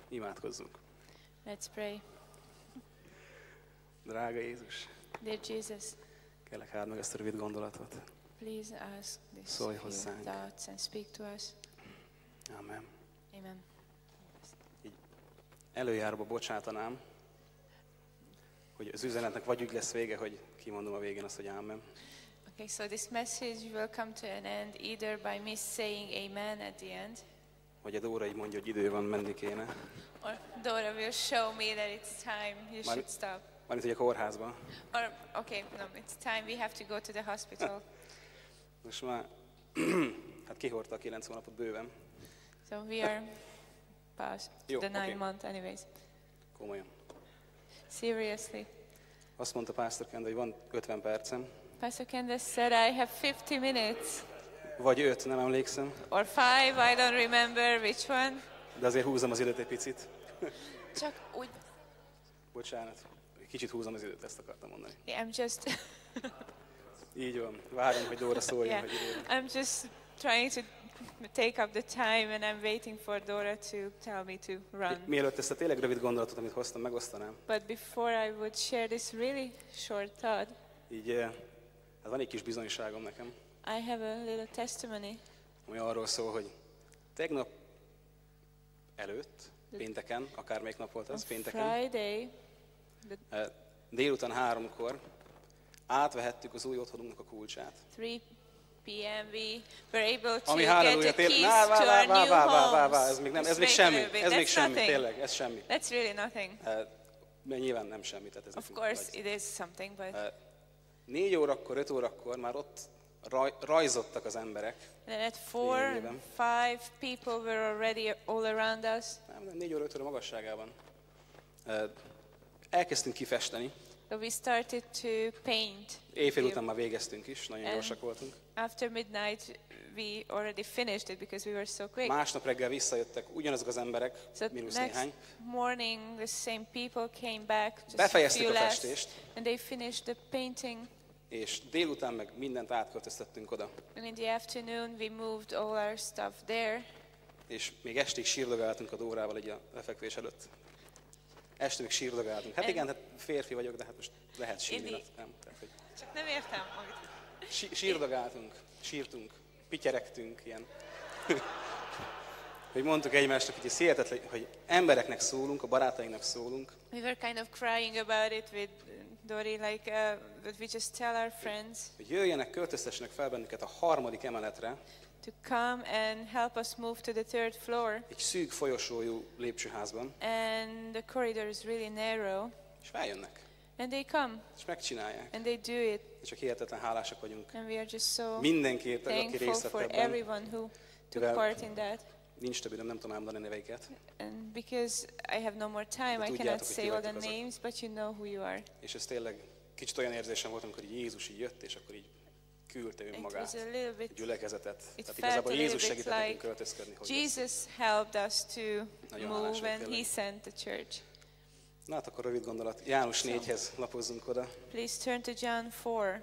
Imádkozzunk. Let's pray. Drága Jézus, Dear Jesus, kérlek áld meg ezt a rövid gondolatot. please ask these Szólj few hozzánk. thoughts and speak to us. Amen. Amen. Előjáróba bocsátanám, hogy az üzenetnek vagy úgy lesz vége, hogy kimondom a végén azt, hogy Amen. Okay, so this message will come to an end either by me saying amen at the end, Vagy a Dóra így mondja, hogy idő van, menni kéne. or Dora will show me that it's time, you should stop. Mármint, hogy a kórházba. Or, okay, no, it's time, we have to go to the hospital. Most már, hát kihordta a 9 hónapot bőven. So we are past Jó, the 9 okay. month anyways. Komolyan. Seriously. Azt mondta Pásztor Kenda, hogy van 50 percem, Pastor Candace said I have 50 minutes. vagy 5, nem emlékszem, Or 5, I don't remember which one. de azért húzom az időt egy picit. Csak úgy. Bocsánat, kicsit húzom az időt, ezt akartam mondani. Yeah, I'm just Így van, várom, hogy Dóra szóljon, yeah, hogy idő. I'm just trying to take up the time and I'm waiting for Dora to tell me to run. Mielőtt ezt a tényleg rövid gondolatot, amit hoztam, megosztanám, But before I would share this really short thought, így hát van egy kis bizonyságom nekem, I have a little testimony. ami arról szól, hogy tegnap előtt, pénteken, akármelyik nap volt On az, pénteken, Friday, délután 3-kor átvehettük az új otthonunknak a kulcsát. 3 p.m. we were able to Ami get halleluja, the keys tényleg, to our new homes. ez még nem, Just ez még wait a semmi, little bit. ez még That's semmi, nothing. tényleg, ez semmi. That's really nothing. Mert nyilván nem semmi, tehát ez Of nekünk course nagy. it is something, but 4 órakor, 5 órakor már ott rajzottak az emberek. and then at 4, Lényegében. 5 people were already all around us. Nem, 4 óra, 5 óra magasságában. Elkezdtünk kifesteni. So we started to paint. Éjfél után már végeztünk is, nagyon And gyorsak voltunk. after midnight, we already finished it because we were so quick. Másnap reggel visszajöttek ugyanazok az emberek, So mínusz next néhány. morning, the same people came back, just a Befejeztük few a less, festést. and they finished the painting. És délután meg mindent átköltöztettünk oda. And in the afternoon, we moved all our stuff there. És még estig sírdogáltunk a Dórával így a lefekvés előtt. Este még sírdogáltunk. Hát And- igen, hát férfi vagyok, de hát most lehet sírni. Idi. Hát nem, tehát, hogy Csak nem értem, amit... sírdogáltunk, sírtunk, pityeregtünk, ilyen. Hogy mondtuk egymásnak, hogy ez hihetetlen, hogy embereknek szólunk, a barátainknak szólunk, We were kind of crying about it with Dori, like, but we just tell our friends hogy jöjjenek, költöztessenek fel bennünket a 3. emeletre, to come and help us move to the 3rd floor. egy szűk folyosójú lépcsőházban, And the corridor is really narrow. és feljönnek, And they come és megcsinálják. and they do it. És csak hihetetlen hálásak vagyunk And we are just so mindenkiért, aki thankful részt vett for ebben. everyone who took Mivel- part in that. Nincs több időm, nem tudom elmondani neveiket. And because I have no more time, I tudjátok, cannot hogy say ki all the vagytok azok. names, but you know who you are. És ez tényleg kicsit olyan érzésem volt, amikor Jézus így jött, és akkor így küldte It was önmagát, a little a bit, gyülekezetet. it Tehát felt igazából a Jézus little bit segített nekünk like költözködni. Hogy Jesus helped us to Nagyon move hálás vagyok and he tényleg. sent the church. Na hát akkor rövid gondolat. János 4-hez lapozzunk oda, Please turn to John 4.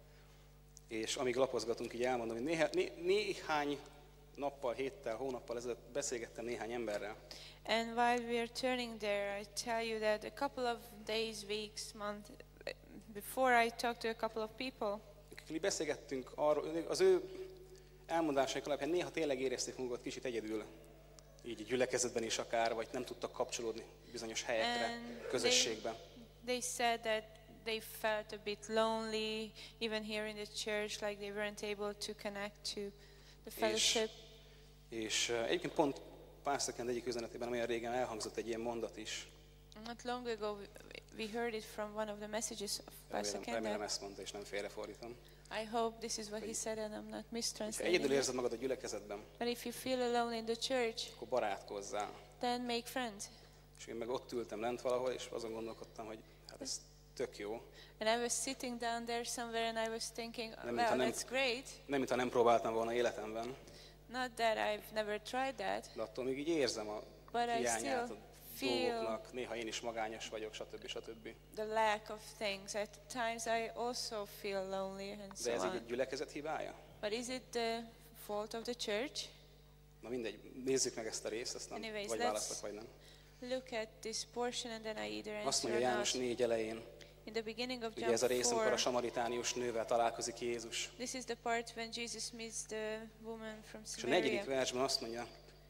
és amíg lapozgatunk, így elmondom, hogy néhány nappal, héttel, hónappal ezelőtt beszélgettem néhány emberrel, And while we are turning there, I tell you that a couple of days, weeks, month before I talked to a couple of people, akikkel így beszélgettünk arról, az ő elmondásaik alapján néha tényleg érezték magukat kicsit egyedül, így gyülekezetben is akár, vagy nem tudtak kapcsolódni bizonyos helyekre, And közösségbe. they said that they felt a bit lonely, even here in the church, like they weren't able to connect to the fellowship. És egyébként pont Pásztor Kenda egyik üzenetében, olyan régen elhangzott egy ilyen mondat is. Not long ago, we heard it from one of the messages of Pastor Remélem Kenda. ezt mondta, és nem félrefordítom. I hope this is what he said and I'm not Ha mistranslating egyedül it. érzed magad a gyülekezetben, But if you feel alone in the church, akkor barátkozzál. then make friends. És én meg ott ültem lent valahol, és azon gondolkodtam, hogy hát ez tök jó. And I was sitting down there somewhere and I was thinking, Nem, mintha well, nem- that's great. Nem, mintha nem próbáltam volna életemben, Not that I've never tried that, de attól még így érzem a but I hiányát still a feel dolgoknak. Néha én is magányos vagyok, stb. the lack of things. At times I also feel lonely and so De ez így on. egy gyülekezet hibája? But is it the fault of the church? Na mindegy, nézzük meg ezt a részt, aztán Anyways, vagy let's- választok, vagy nem. look at this portion and then I either Azt answer mondja or János not. 4 elején, In the beginning of ugye John ez a rész, amikor a 4, samaritánius nővel találkozik Jézus. this is the part when Jesus meets the woman from És a 4. Samaria. versben azt mondja,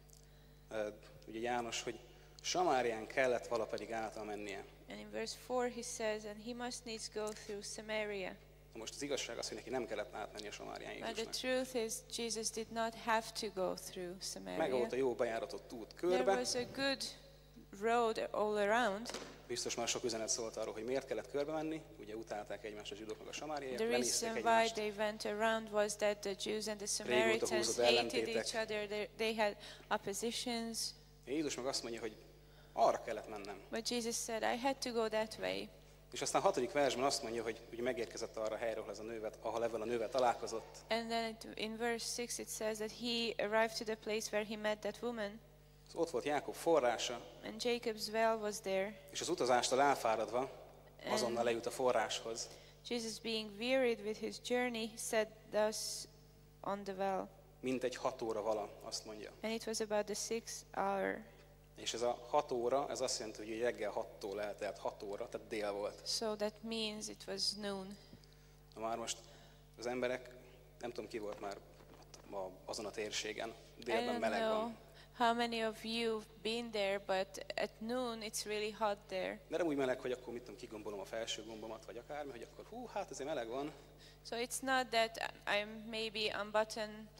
ugye János, hogy Samárián kellett vala pedig által mennie. And in verse 4 he says, and he must needs go through Samaria. Na most az igazság az, hogy neki nem kellett átmenni a Samárián But the Jézusnak. truth is, Jesus did not have to go through Meg Samaria. volt a jó bejáratott út There körbe. was a good road all around. Biztos már sok üzenet szólt arról, hogy miért kellett körbe menni. Ugye utálták egymást a zsidók meg a samáriaiak, The lenézték reason why egymást. they went around was that the Jews and the Régóta Samaritans húzódó hated ellentétek. each other. They had oppositions. Jézus meg azt mondja, hogy arra kellett mennem. But Jesus said, I had to go that way. És aztán a 6. versben azt mondja, hogy ugye megérkezett arra a helyre, ahol ezzel a nővel találkozott. And then in verse 6 it says that he arrived to the place where he met that woman. Ott volt Jákob forrása, And Jacob's well was there. és az utazástól elfáradva azonnal lejut a forráshoz. Jesus, being wearied with his journey, sat thus on the well. Mint egy 6 óra vala, azt mondja. And it was about the 6th hour. És ez a 6 óra, ez azt jelenti, hogy reggel 6-tól eltelt 6 óra, tehát dél volt. So that means it was noon. Na már most az emberek, nem tudom ki volt már azon a térségen, I délben don't meleg know van. how many of you've been there, but at noon it's really hot there. De nem úgy meleg, hogy akkor mit tudom, kigombolom a felső gombomat, vagy akármi, hogy akkor hát azért meleg van. So it's not that I'm maybe unbutton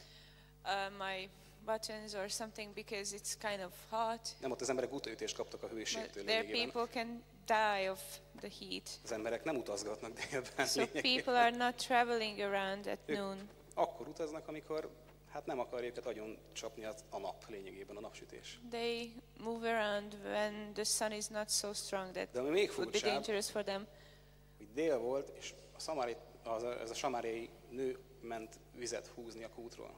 my buttons or something because it's kind of hot. Nem, ott az emberek útőítést kaptak a hőségtől But there lényegében. people can die of the heat. Az emberek nem utazgatnak délben. So lényegében. people are not traveling around at Ők noon. akkor utaznak, amikor hát nem akar őket agyon csapni a nap lényegében, a napsütés. They move around when the sun is not so strong that De ami még would be furcsább, dangerous for them. hogy dél volt, és ez a samáriai nő ment vizet húzni a kútról.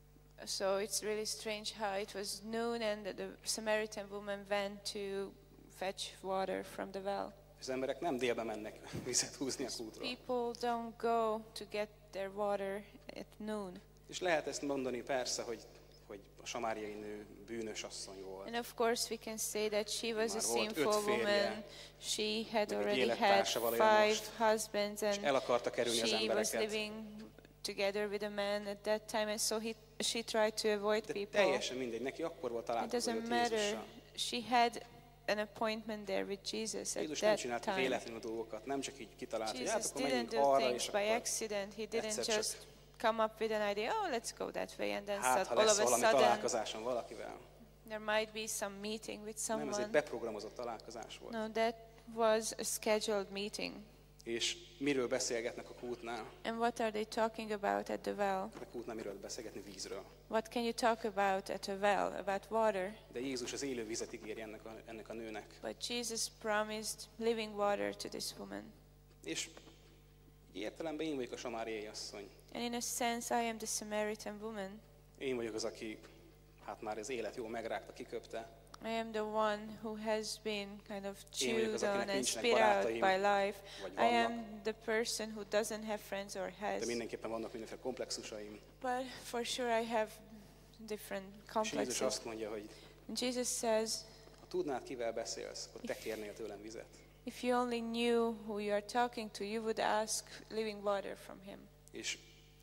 So it's really strange how it was noon and the Samaritan woman went to fetch water from the well. És az emberek nem délbe mennek vizet húzni a kútról. People don't go to get their water at noon. És lehet ezt mondani persze, hogy a samáriai nő bűnös asszony volt. And of course we can say that she was a Már volt 5 sinful férje, woman. She had meg egy already had élettársával él 5 most. husbands És and el akarta kerülni az she was embereket. living together with a man at that time, and so she tried to avoid De people. teljesen mindegy, neki akkor volt It találkozó doesn't matter. Jézussal. She had an appointment there with Jesus at Jézus nem that csinált time. véletlenül dolgokat, nem csak így kitalált, hogy hát Jesus akkor didn't menjünk do arra, things és by akkor accident. He didn't egyszer csak just come up with an idea, oh, let's go that way, and then hát, ha all lesz of a valami sudden találkozásom valakivel. there might be some meeting with Nem, ez egy someone. beprogramozott találkozás volt. No, that was a scheduled meeting. És miről beszélgetnek a kútnál? And what are they talking about at the well? A kútnál miről beszélgetni? Vízről. What can you talk about at a well? About water? De Jézus az élő vizet ígéri ennek a nőnek. But Jesus promised living water to this woman. És értelemben én vagyok a samáriai asszony. And in a sense, I am the Samaritan woman. Én vagyok az, aki hát már az élet jó megrágta, kiköpte. I am the one who has been kind of Én vagyok az, chewed on akinek and nincsenek spit out barátaim, by life. vagy I vannak. am the person who doesn't have friends or has. De mindenképpen vannak mindenféle komplexusaim. But for sure I have different És Jézus complexes. azt mondja, hogy And Jesus says, ha tudnád, kivel beszélsz, akkor te kérnél tőlem vizet. if you only knew who you are talking to, you would ask living water from him. És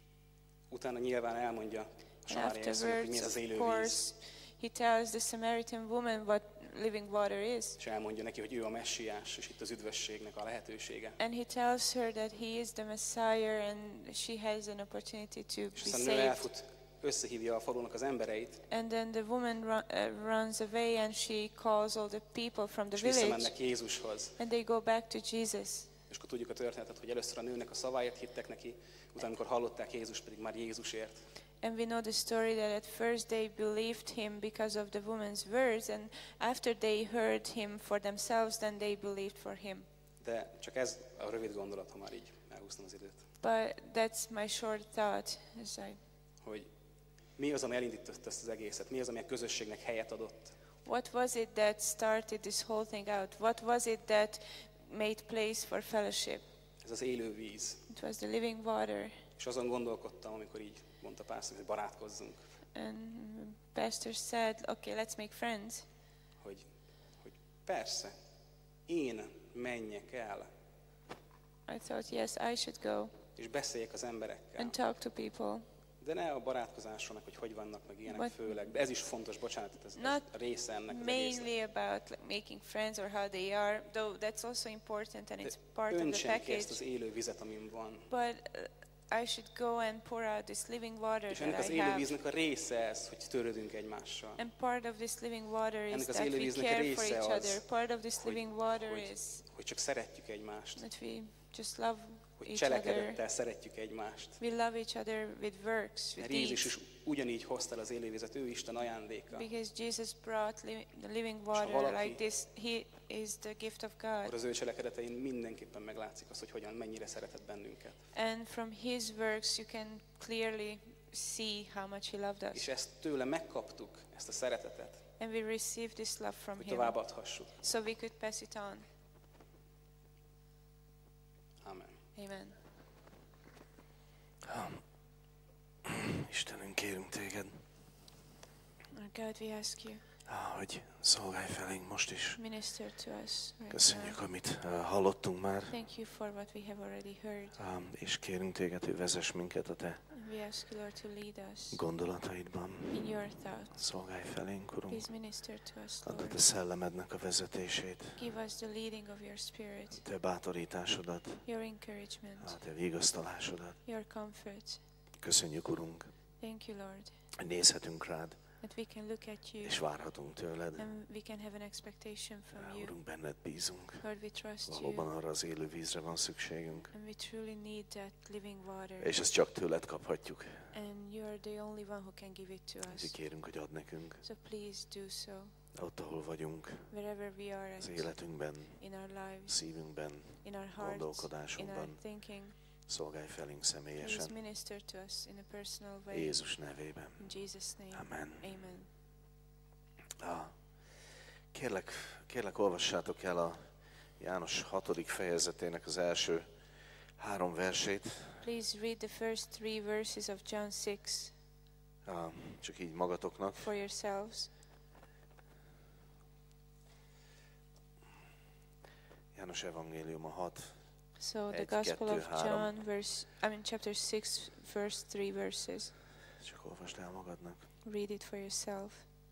utána nyilván elmondja a And samáriai asszonynak, hogy mi ez afterwards, az of élő course, víz. he tells the Samaritan woman what living water is. És elmondja neki, hogy ő a messiás, és itt az üdvösségnek a lehetősége. And he tells her that he is the Messiah and she has an opportunity to És be aztán nő saved. elfut, összehívja a falunak az embereit, And then the woman runs away and she calls all the people from the és village visszamennek Jézushoz. and they go back to Jesus. És akkor tudjuk a történetet, hogy először a nőnek a szaváért hittek neki, utána, amikor hallották Jézus, pedig már Jézusért. And we know the story that at first they believed him because of the woman's words, and after they heard him for themselves, then they believed for him. De csak ez a rövid gondolat, ha már így elhúztam az időt, But that's my short thought. hogy mi az, ami elindította ezt az egészet, mi az, ami a közösségnek helyet adott. What was it that started this whole thing out? What was it that made place for fellowship? Ez az élő víz. It was the living water. És azon gondolkodtam, amikor így mondta pásztor, hogy barátkozzunk, And pastor said, okay, let's make friends. hogy Persze, én menjek el, I thought, yes, I should go és beszéljek az emberekkel. and talk to people. De ne a barátkozásról, meg hogy vannak, meg ilyenek But főleg. De ez is fontos, bocsánat, ez not a része ennek az egésznek. mainly about like, making friends or how they are, though that's also important and it's De part of the öntsen ki ezt package. az élő vizet, amin van. But I should go and pour out this living water És ennek that az I élő have. víznek a része ez, hogy törődünk egymással. And part of this living water is Ennek az that élő we víznek a care for része each az, other. Part of this living water hogy, is hogy csak szeretjük egymást. that we just love Hogy each other. cselekedettel szeretjük egymást. We love each other with works, with Mert Jézus deeds. is ugyanígy hozta el az élővizet, ő Isten ajándéka. Because Jesus brought the living water valaki- like this. He is the gift of Akkor God. az ő cselekedetein mindenképpen meglátszik az, hogy hogyan, mennyire szeretett bennünket. And from his works you can clearly see how much he loved És us. ezt tőle megkaptuk, ezt a szeretetet, And we received this love from hogy him. továbbadhassuk. So we could pass it on. Amen. Amen. Istenünk, kérünk téged, Our God, we ask you, hogy szolgálj felénk most is. minister to us right Köszönjük, now. amit hallottunk már, Thank you for what we have already heard. és kérünk téged, hogy vezess minket a te And we ask you, Lord, to lead us gondolataidban. in your thoughts. Szolgálj felénk, Urunk. Please minister to us, Add a te Lord. szellemednek a vezetését, Give us the leading of your spirit, te bátorításodat, your encouragement, a te vigasztalásodat. your comfort. Köszönjük, Urunk, Thank you, Lord, hogy nézhetünk rád, that we can look at you és várhatunk tőled. and we can have an expectation from you. Urunk, benned bízunk. Lord, we trust Valóban you arra az élő vízre van szükségünk, and we truly need that living water. és ezt csak tőled kaphatjuk. And you are the only one who can give it to Úgyhogy us. kérünk, hogy add nekünk, So please do so, ott, ahol vagyunk, wherever we are az at, életünkben, in our lives, szívünkben, in our hearts, in our gondolkodásunkban. thinking. Szolgálj felénk Please személyesen. minister to us in a personal way. Jézus nevében. In Jesus' name. Amen. Amen. Kérlek, olvassátok el a János 6. fejezetének az első 3 versét. Please read the first 3 verses of John 6 Csak így magatoknak. for yourselves. János evangéliuma 6. So the 1, Gospel 2, of 3. John, chapter 6, first 3 verses. Csak olvasd el magadnak. Read it for yourself.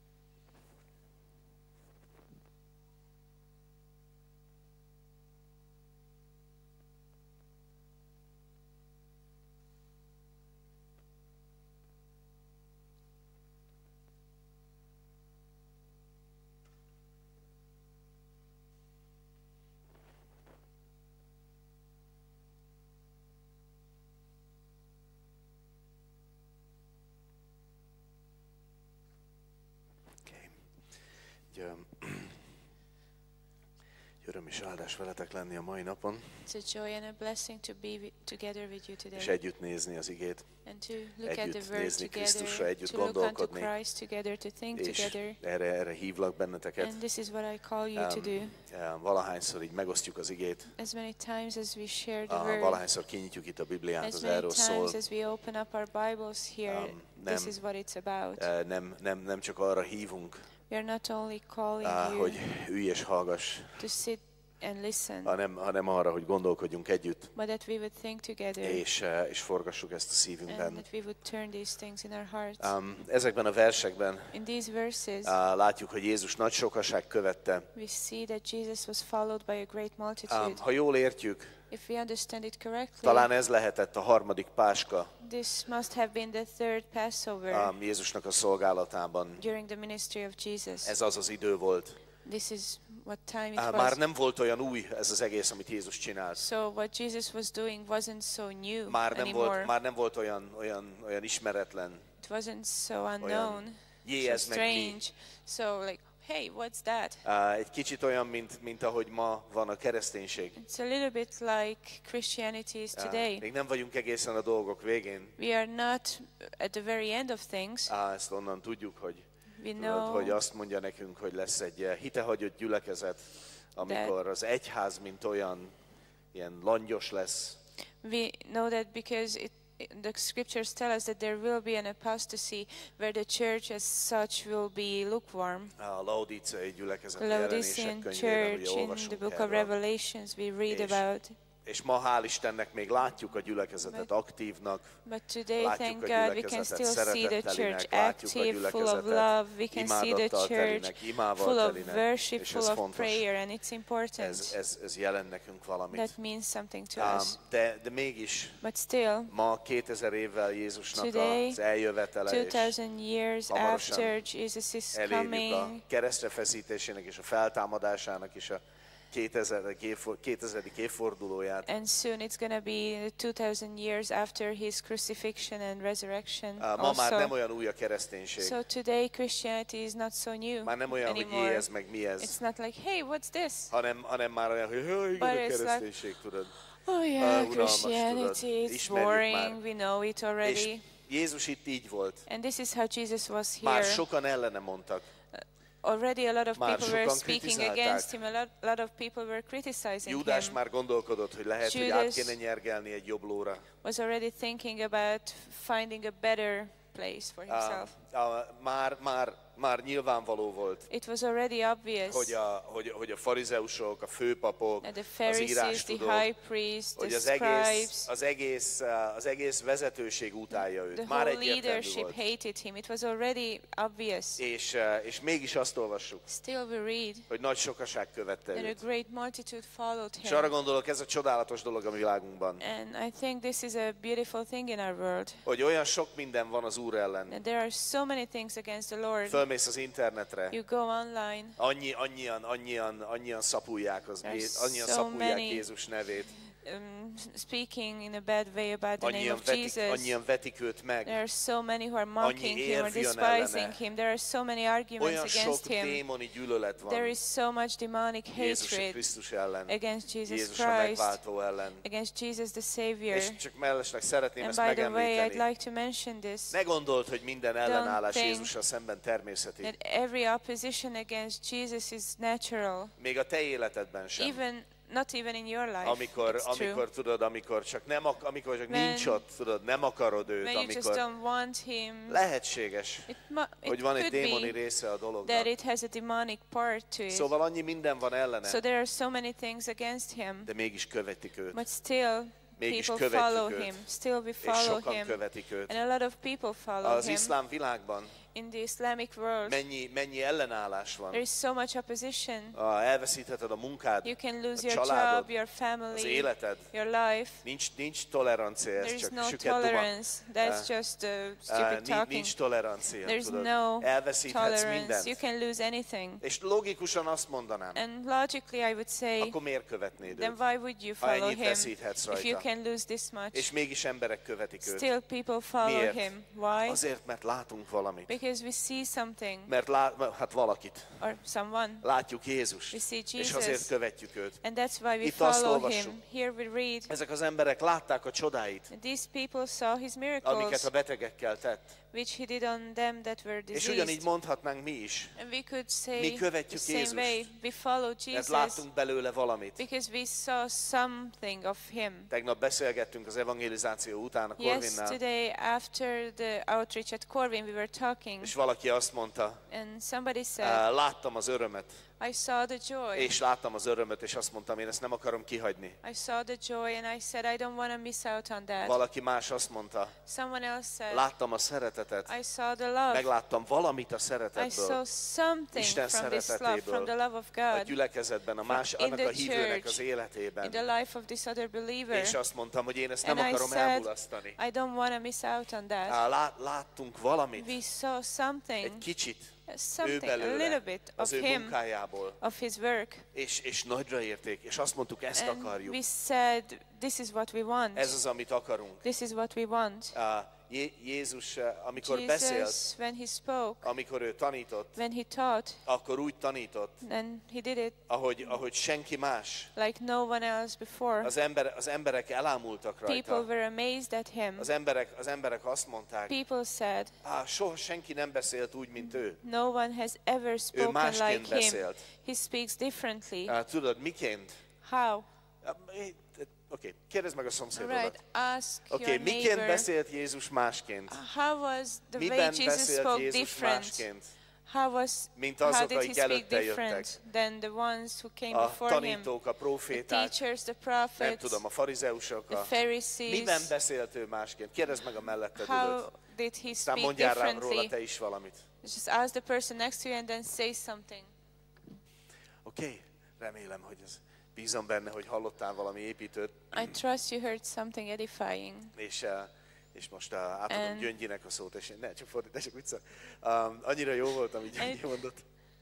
Öröm és áldás veletek lenni a mai napon, It's a joy and a blessing to be together with you és today. együtt nézni az igét, And to look at the együtt Word nézni Krisztusra, together, együtt to look unto gondolkodni, Christ together, to think és together. erre hívlak benneteket. And this is what I call you to do. Valahányszor így megosztjuk az igét, As many times as we share the Word, valahányszor kinyitjuk itt a Bibliát, as az many erről szól. times as we open up our Bibles here, this is what it's about. Nem csak arra hívunk, We are not only calling hogy you ülj és hallgass, to sit and listen, hanem arra, hogy gondolkodjunk együtt, but that we would think together és forgassuk ezt a and szívünkben. that we would turn these things in our hearts. Ezekben a versekben In these verses, látjuk, hogy Jézus nagy sokaság követte. we see that Jesus was followed by a great multitude. Ha jól értjük, If we understand it correctly, talán ez lehetett a 3. páska this must have been the third Passover Jézusnak a szolgálatában. during the ministry of Jesus. Ez az az idő volt. This is what time it Már was. nem volt olyan új ez az egész, amit Jézus csinált. So what Jesus was doing wasn't so new Már anymore. nem volt olyan ismeretlen. It wasn't so unknown, Jé, so ez meg mi? strange. So like, hey, what's that? Egy kicsit olyan, mint ahogy ma van a kereszténység. It's a little bit like Christianity is today. Még nem vagyunk egészen a dolgok végén. We are not at the very end of things. Ezt onnan tudjuk, hogy We know hogy azt mondja nekünk, hogy lesz egy hitehagyott gyülekezet, amikor az egyház, mint olyan, ilyen langyos lesz. We know that because the scriptures tell us that there will be an apostasy where the church as such will be lukewarm. A laodíceai gyülekezet The jelenések Laodicean könyvében ugye church, in the olvasunk book of erről. Revelations, we read about. És ma hál' Istennek még látjuk a gyülekezetet aktívnak, But today, látjuk thank a God, we can gyülekezetet still see the church szeretettelinek, látjuk a active, full of gyülekezetet love. We can see the imádattal church telinek, imával full of telinek, worship, és full ez of fontos. prayer, and it's important. Ez jelent nekünk valamit. That means something to us. De mégis But still, ma 2000 évvel Jézusnak today, az eljövetele és 2000 years hamarosan after Jesus is elérjük a coming, keresztre feszítésének és a feltámadásának is a 2000. évfordulóját. and soon it's going to be 2000 years after his crucifixion and resurrection Ma már nem also. olyan új a kereszténység. So today Christianity is not so new Már nem olyan, hogy anymore. ez meg mi ez, It's not like, hey, what's this? hanem már olyan, hogy igen, But a it's like, kereszténység, tudod. Oh yeah, unalmas, Christianity tudod. is Ismerjük boring, már. we know it És already. Jézus itt így volt. And this is how Jesus was Már here. sokan ellene mondtak. Already a lot of Már people were sokan speaking kritizálták. against him, a lot of people were criticizing Júdás him. már gondolkodott, hogy lehet, hogy Judas át kéne nyergelni egy jobb lóra. Was already thinking about finding a better place for himself. Már nyilvánvaló volt, It was already obvious hogy a farizeusok, a főpapok, that the az Pharisees, the írástudók, high priests, hogy the az scribes, egész vezetőség utálja őt. the Már whole egyértelmű leadership volt. hated him. It was already obvious. És mégis azt olvassuk, Still we read hogy nagy sokaság követte that a őt. great multitude followed És arra him. gondolok, ez a csodálatos dolog a világunkban, And I think this is a beautiful thing in our world. hogy olyan sok minden van az Úr ellen. That there are so many things against the Lord. Fölmész az internetre, You go online. annyian szapulják, annyian so szapulják many Jézus nevét, Speaking in a bad way about the name of Jesus. annyian vetik őt meg. There are so many who are mocking Annyi him or érv jön despising ellene. him. There are so many arguments Olyan sok against him. démoni gyűlölet There van is so much demonic Jézus hatred Krisztus ellen, against Jesus Jézus a Christ, megváltó ellen. against Jesus the Savior. És csak mellesleg szeretném And ezt by the way, I'd megemlíteni. like to mention this, Ne gondold, hogy minden ellenállás think Jézussal szemben természeti. that every opposition against Jesus is natural, Még a te életedben sem. not even in your life. Amikor tudod, amikor csak When- nincs ott, tudod, nem akarod őt, When you just amikor don't want him, lehetséges, it hogy van egy could démoni be része a that dolognak. it has a demonic part to it. Szóval annyi minden van ellene, So there are so many things against him, de mégis követik őt. but still Mégis people követjük follow őt. him. Still we És follow sokan him. követik őt. And a lot of people follow Az him. iszlám világban In the Islamic world, mennyi ellenállás van. there is so much opposition. Elveszítheted a munkád, You can lose a your családod, job, your az family, életed. your life. Nincs tolerancia, There ez is csak no süket duma. tolerance. That's just stupid talking. Nincs tolerancia, There's tudod. no Elveszíthetsz tolerance. mindent. You can lose anything. És logikusan azt mondanám, And logically, I would say, akkor miért követnéd then őt? why would you Ha follow ennyit him veszíthetsz if you rajta. can lose this much? És mégis emberek követik őt. Still people follow Miért? him. Why? Azért, mert látunk valamit. Because we see something Mert hát valakit. or someone. Látjuk Jézust. We see És Jesus. azért követjük őt. And that's why we Itt azt follow olvassuk. him. Here we read, Ezek az emberek látták a csodáit, these people saw his amiket miracles, a betegekkel tett. which he did on them that were És ugyanígy diseased. mondhatnánk mi is. And we could Mi say the követjük same Jézust. way. We follow Mert Jesus láttunk belőle valamit. because we saw something of him. Tegnap beszélgettünk az evangelizáció után a Corvinnál, Yesterday, after the outreach at Corvin, we were talking, és valaki azt mondta, and somebody said, láttam az örömet, I saw the joy. és láttam az örömet, és azt mondtam, én ezt nem akarom kihagyni. I saw the joy, and I said, I don't want to miss out on that. Valaki más azt mondta, Someone else said, láttam a szeretetet, I saw the love. megláttam valamit a I saw szeretetből, something Isten from this love, szeretetéből, from the love of a God gyülekezetben, in annak the a hívőnek church, az in életében. the life of this other believer. És azt mondtam, hogy én ezt nem And I akarom said, elmulasztani. I don't want to miss out on that. Láttunk valamit, We saw egy something, kicsit, ő something, a little belőle, bit of az ő him, munkájából, of his work. és nagyra érték, és azt mondtuk, ezt And akarjuk. we said, this is what we want. Ez az, amit akarunk. This is what we want. Jézus, amikor beszélt, Jesus, when he spoke, amikor ő tanított, when he taught, akkor úgy tanított, then he did it ahogy senki más. like no one else before. Az emberek elámultak People rajta. were amazed at him. Az emberek azt mondták, People said, soha senki nem beszélt úgy, mint ő. no one has ever spoken másként like him. beszélt. He speaks differently. Tudod, miként? How? Oké, kérdezd meg a szomszédodat. Right, ask Oké, your miként neighbor. beszélt Jézus másként? How was the way Miben Jesus beszélt spoke Jézus different? másként? How azok, did he akik speak előtte different than the ones who came A before him? tanítók, a The proféták, teachers, the nem prophets, tudom, a farizeusok. the Miben Pharisees. beszélt ő másként? Kérdezd meg a melletted How ülőt. did he Aztán speak mondjál rá róla differently? te is valamit. Just ask the person next to you and then say something. Oké, remélem, hogy ez. Bízom benne, hogy hallottál valami építőt, I trust you heard something edifying. és most átadom And- Gyöngyinek a szót, és ne, csak fordít, csak vicca. Annyira jó volt, amit Gyöngyi mondott.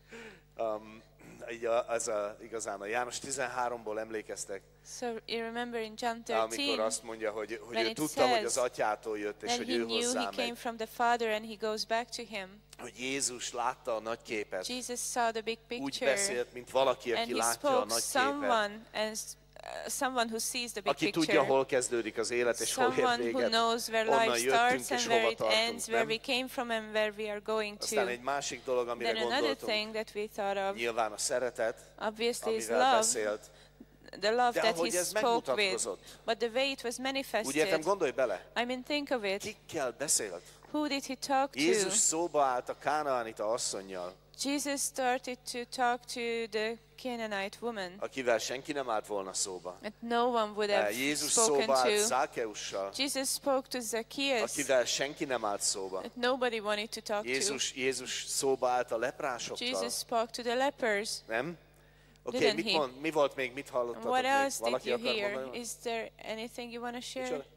Így igazán a János 13-ból emlékeztek, So you remember in John amikor 13, azt mondja, hogy when ő it tudta, hogy says az atyától jött, és that hogy he ő knew he hozzá came megy. from the Father and he goes back to him. Hogy Jézus látta a nagy képet. Jesus saw the big Úgy picture beszélt, mint valaki, and aki he látja a spoke nagy képet. someone who sees the big Aki picture. tudja, hol kezdődik az élet, és hol ér Someone who véget. knows where Onnan life jöttünk, starts és and where hova it tartunk, ends, where we nem? came from and where we are going Aztán to. egy másik dolog, amire Then another gondoltunk, thing that we thought of, nyilván a szeretet, obviously, is amivel love, beszélt. the love De that ahogy he ez spoke with. megmutatkozott. But the way it was Úgy értem, manifested, gondolj bele, I mean, think of it. kikkel beszélt? Who did he talk Jézus to? szóba állt a kánaánita asszonnyal, Jesus started to talk to the Canaanite woman akivel senki nem állt volna szóba. that no one would have Jézus spoken szóba állt to. Zákeussal, Jesus spoke to Zacchaeus akivel senki nem állt szóba. that nobody wanted to talk to. Jézus szóba állt a leprásokkal, Jesus spoke to the lepers. nem? Oké, Didn't he? mi volt még, mit hallottatok What még? else did Valaki you akar hear? mondani? Is there anything you want to share? Micsoda?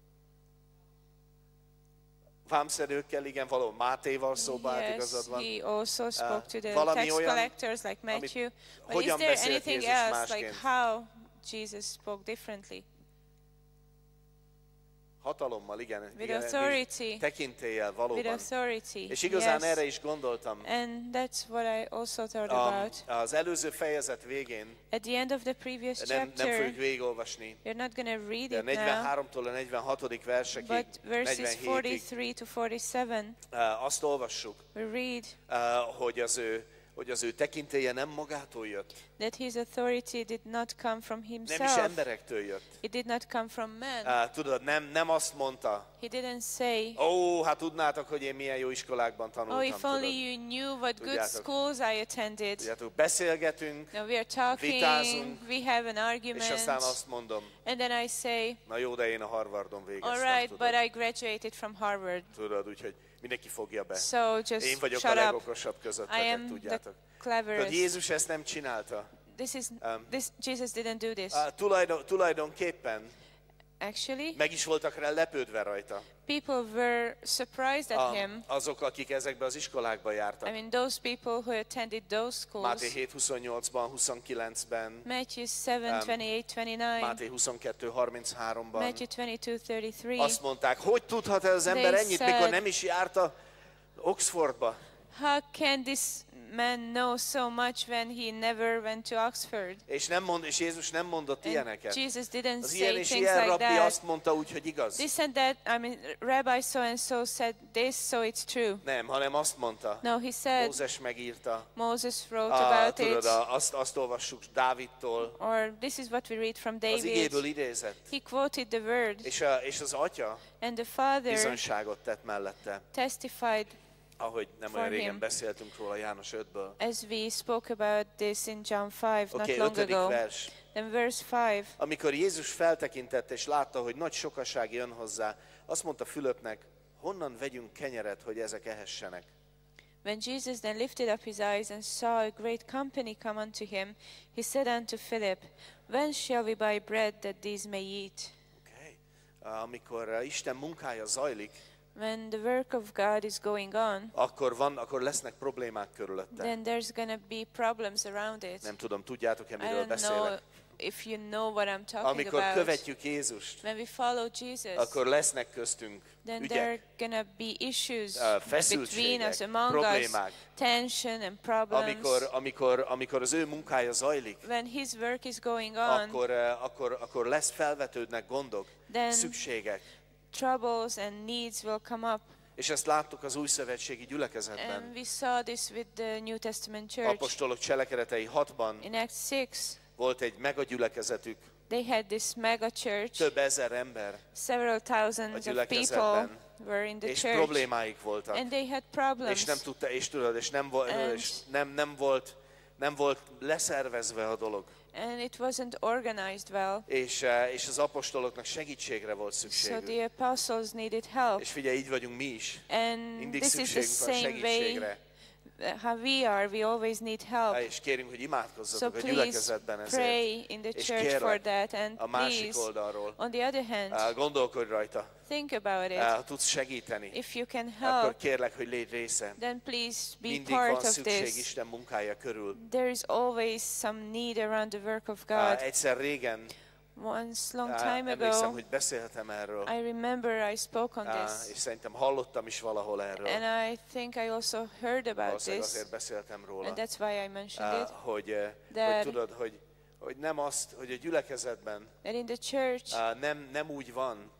Vámszedőkkel, igen, való Mátéval szóba állt, igazad Yes, van. he also spoke to the valami tax olyan, collectors like Matthew. But is hogyan there beszélt anything Jézus else, like másként? how Jesus spoke differently? Hatalommal, igen. With igen, authority. tekintéllyel With valóban. authority. És igazán Yes. erre is gondoltam. And that's what I also thought about. Az előző fejezet végén, At the end of the previous nem chapter, fogjuk végigolvasni, we're not going to read de a it now, 43-tól a 46. versekig, but verses 47-ig 43 to 47, azt olvassuk, we read hogy az ő tekintélye nem magától jött, that his authority did not come from nem is himself. emberektől jött. It did not come from man. Tudod, nem azt mondta, He didn't say, hát tudnátok, hogy én milyen jó iskolákban tanultam, oh, if only tudod. you knew what good Tudjátok. schools I attended. Tudjátok, beszélgetünk, Now we are talking, vitázunk, we have an és argument, aztán azt mondom, and then I say, na jó, de én a Harvardon all végeztem, right, tudod. but I graduated from Harvard. Tudod, úgyhogy mindenki fogja be. So Én just vagyok a shut up. legokosabb I közöttetek, am the tudjátok. Tudod, cleverest. Jézus ezt nem csinálta. Jesus didn't do this. Tulajdonképpen Actually, meg is voltak rá lepődve rajta. people were surprised at him. Azok, akik ezekbe az iskolákba I jártak. mean, those people who attended those schools, Máté 7:28-ban, 29-ben, Matthew 7, 28, 29, Máté 22:33-ban. Matthew 22, 33, Azt mondták, hogy tudhat ez az ember They ennyit, said- mikor nem is járt a Oxfordba? how can this man know so much when he never went to Oxford? És Jézus nem mondott And ilyeneket. Jesus didn't Az ilyen say és things ilyen like rabbi that. azt mondta úgy, hogy igaz. This and that, I mean, Rabbi so-and-so said this, so it's true. Nem, hanem azt mondta. No, he said, Mózes megírta. Moses wrote about Tudod, it, azt olvassuk Dávidtól. or this is what we read from Az David. igéből idézett. He quoted the word, És az atya and the father bizonyságot tett mellette. testified, Ahogy nem For olyan régen him. beszéltünk róla János 5-ből. as we spoke about this in John 5 not Oké, long 5. ago. vers. Then verse 5, Amikor Jézus feltekintett és látta, hogy nagy sokaság jön hozzá, azt mondta Fülöpnek, honnan vegyünk kenyeret, hogy ezek ehessenek? when Jesus then lifted up his eyes and saw a great company come unto him, he said unto Philip, when shall we buy bread that these may eat? Okay. Amikor Isten munkája zajlik, When the work of God is going on, akkor lesznek problémák körülötte. then there's going to be problems around it. Nem tudom, tudjátok-e, I miről don't know beszélek? if you know what I'm talking Amikor about. követjük Jézust, When we follow Jesus, akkor lesznek köztünk then there ügyek, are going to be issues feszültségek, between us, among problémák. us, tension and problems. Amikor az ő munkája zajlik, When his work is going on, akkor felvetődnek gondok, Then- szükségek. troubles and needs will come up. És ezt láttuk az újszövetségi gyülekezetben. And we saw this with the New Testament church. Apostolok cselekedetei 6-ban In Acts 6, volt egy megagyülekezetük, They had this mega church. Több ezer ember Several thousands of people gyülekezetben, were in the és church. problémáik voltak. And they had És problems. nem tudta, és tudod, és nem volt leszervezve a dolog. And it wasn't organized well. És az apostoloknak segítségre volt So szükségük. the apostles needed help. És figyelj, így vagyunk mi is. And Mindig this is the szükségünk van same way segítségre. how we are. We always need help. És kérünk, hogy So imádkozzatok a please gyülekezetben ezért. pray in the És church kérlek, for that. And a másik please, oldalról, on the other hand, gondolkodj rajta. think about it. Ha tudsz segíteni, If you can akkor help, kérlek, hogy légy része. then please be Mindig part van of szükség this. Isten munkája körül. There is always some need around the work of God. Egyszer régen, Once, long time emlékszem, ago, hogy beszéltem erről, I remember I spoke on és this. szerintem hallottam is valahol erről. And I think I also heard about Valószínűleg this. azért beszéltem róla, And that's why I mentioned it. hogy That- tudod, hogy nem azt, hogy a gyülekezetben That in the church, nem úgy van,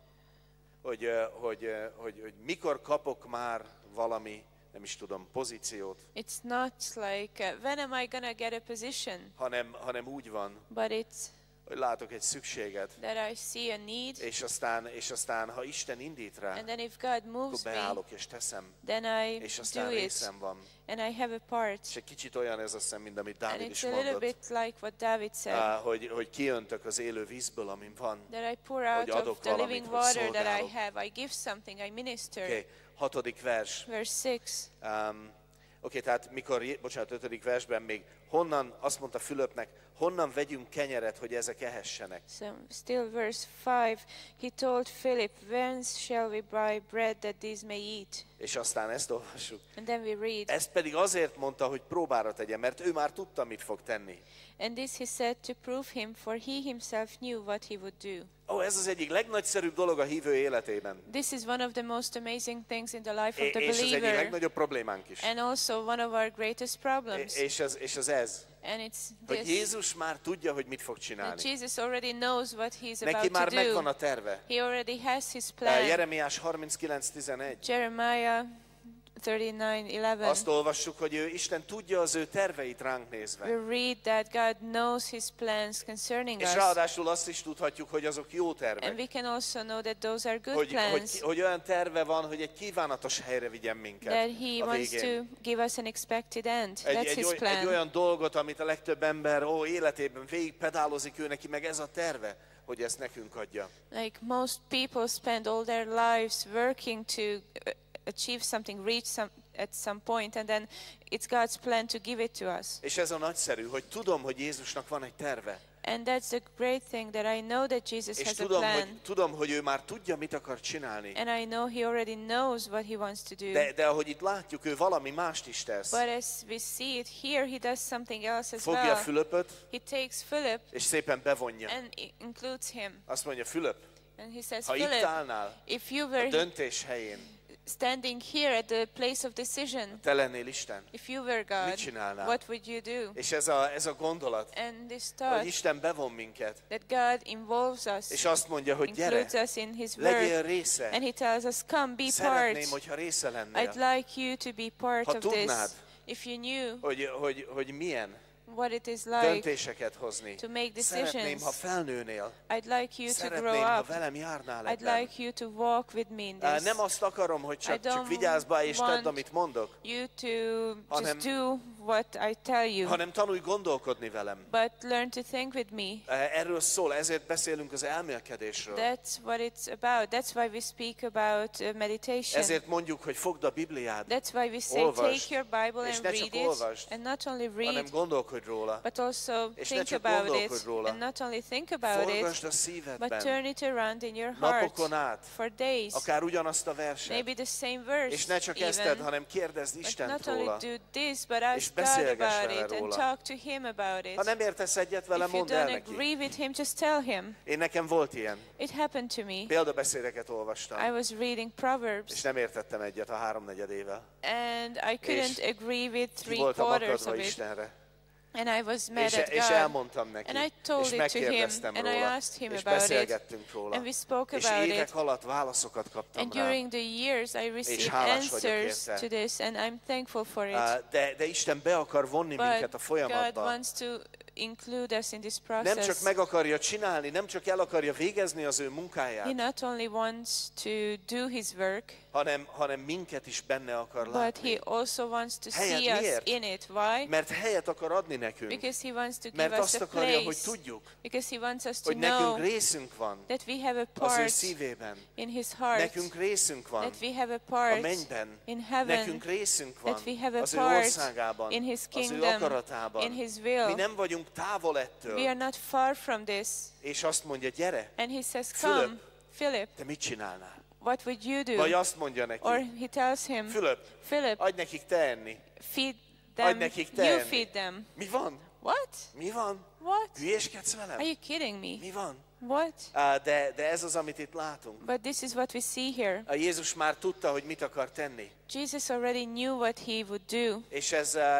hogy mikor kapok már valami, nem is tudom, pozíciót, it's not like, when am I gonna get a position? hanem úgy van, But it's hogy látok egy szükséget, that I see a need, és aztán ha Isten indít rá, and then if God akkor moves me, beállok és teszem, then I és aztán do it, részem van. and I have a part. És egy kicsit olyan ez, azt hiszem, mint amit And Dávid it's is a little mondott, bit like what David said, hogy kiöntök az élő vízből, amin van. that I pour out adok of the valamit, living hogy water that I szolgálok. have. I give something, I minister. Okay. 6. vers. Verse 6. Tehát bocsánat, 5. versben még honnan, azt mondta Fülöpnek, honnan vegyünk kenyeret, hogy ezek ehessenek. So still verse 5, he told Philip, whence shall we buy bread that these may eat? És aztán ezt olvassuk. And then we read, Ezt pedig azért mondta, hogy próbára tegye, mert ő már tudta, mit fog tenni. and this he said to prove him, for he himself knew what he would do. Ez az egyik legnagyszerűbb dolog a hívő életében. This is one of the most amazing things in the life of the És az egyik believer, legnagyobb problémánk is. and also one of our greatest problems. És az ez, And it's hogy this, Jézus már tudja, hogy mit fog that csinálni. Jesus already knows what he's Neki about már to megvan do. a terve. He already has his plan. Jeremiás 39:11. Jeremiah 39:11. Azt olvassuk, hogy Isten tudja az ő terveit ránk nézve. We read that God knows his plans concerning És us. ráadásul azt is tudhatjuk, hogy azok jó And tervek. we can also know that those are good Hogy plans. olyan terve van, hogy egy kívánatos helyre vigyen minket That he a wants végén. to give us an expected end. That's his Egy plan. olyan dolgot, amit a legtöbb ember életében végig pedálozik, ő neki meg ez a terve, hogy ezt nekünk adja. Like most people spend all their lives working to achieve something, reach at some point, and then it's God's plan to give it to us. És ez a nagyszerű, hogy tudom, hogy Jézusnak van egy terve. And that's the great thing, that I know that Jesus És has a plan. tudom, hogy ő már tudja, mit akar csinálni. And I know he already knows what he wants to do. De ahogy itt látjuk, ő valami mást is tesz. But as we see it here, he does something else as Fogja well. Fülöpöt, He takes Philip és szépen bevonja. and includes him. Azt mondja, Fülöp, And he says, ha itt Philip, állnál if you a were döntés helyén, standing here at the place of decision, te lennél Isten. if you were Mit God, csinálnál? what would you do? És ez a gondolat, And this hogy thought Isten bevon minket, that God involves us, és azt mondja, hogy gyere, includes us in his legyél work, része. and he tells us, come, be part. Szeretném, hogyha része I'd lennél. like you to be part Ha of this. tudnád, If you knew hogy milyen what it is like döntéseket hozni. to make Szeretném, decisions, ha felnőnél. I'd like you to grow Szeretném, ha up. velem járnál I'd ebben. like you to walk with me in this. Nem azt akarom, hogy I csak don't vigyázz be és tedd, want amit mondok, you to hanem- just do what I tell you, hanem tanulj gondolkodni velem. but learn to think with me. Erről szól, ezért beszélünk az elmélkedésről. That's what it's about. That's why we speak about meditation. Ezért mondjuk, hogy fogd a Bibliád, That's why we say olvasd, take your Bible és and ne read csak it, olvasd, and not only hanem read, gondolkodj róla. but also És ne think csak about gondolkodj it, róla. and not only think about it, Forgasd a but szívedben, turn it around in your heart napokon át, for days, akár ugyanazt a verset. maybe the same verse És ne csak ezt tedd, even. hanem kérdezd But Istent not only róla. do this, but És ask God beszélgess about vele it and róla. talk to Him about it. Ha nem értesz egyet vele, If you mondd el don't neki. agree with Him, just tell Him. Nekem volt ilyen. It happened to me. Példabeszédeket I olvastam, was reading és Proverbs, nem értettem egyet a 3/4-ével. and I couldn't agree with Ki voltam 3/4 akadva of it. Istenre. And I was mad at És God. elmondtam neki, And I told és it to him, megkérdeztem and I róla, asked him és about it, beszélgettünk róla, and we spoke és about évek it. alatt válaszokat kaptam And rá. during the years, I received hálás vagyok answers érte. to this, and I'm thankful for it. De Isten be akar vonni But minket a God folyamatba. wants to include us in this Nem csak process. meg akarja csinálni, nem csak el akarja végezni az ő He munkáját, not only wants to do His work, hanem minket is benne akar but He látni. also wants to Helyet see us miért? in it. Why? Mert helyet akar adni nekünk. Because He wants to give Mert us azt a akarja, hogy place. tudjuk, Because He wants us to hogy know nekünk részünk van that we have a az ő part szívében. in His heart, Nekünk részünk van that we have a a part mennyben. in heaven, Nekünk részünk van that we have a az ő part országában, in His az ő kingdom, akaratában. in His Mi will. nem vagyunk távol ettől. We are not far from this. És azt mondja, gyere, And He says, Philip. come, Philip, te mit csinálnál? what would you do? Vagy azt mondja neki, Or He tells him, Fülöp, Philip, adj nekik te enni. feed Adj them, nekik te you enni. feed them. Mi van? What? Mi van? What? Hülyéskedsz velem? Are you kidding me? Mi van? What? De ez az, amit itt látunk. But this is what we see here. A Jézus már tudta, hogy mit akar tenni. Jesus already knew what He would do. És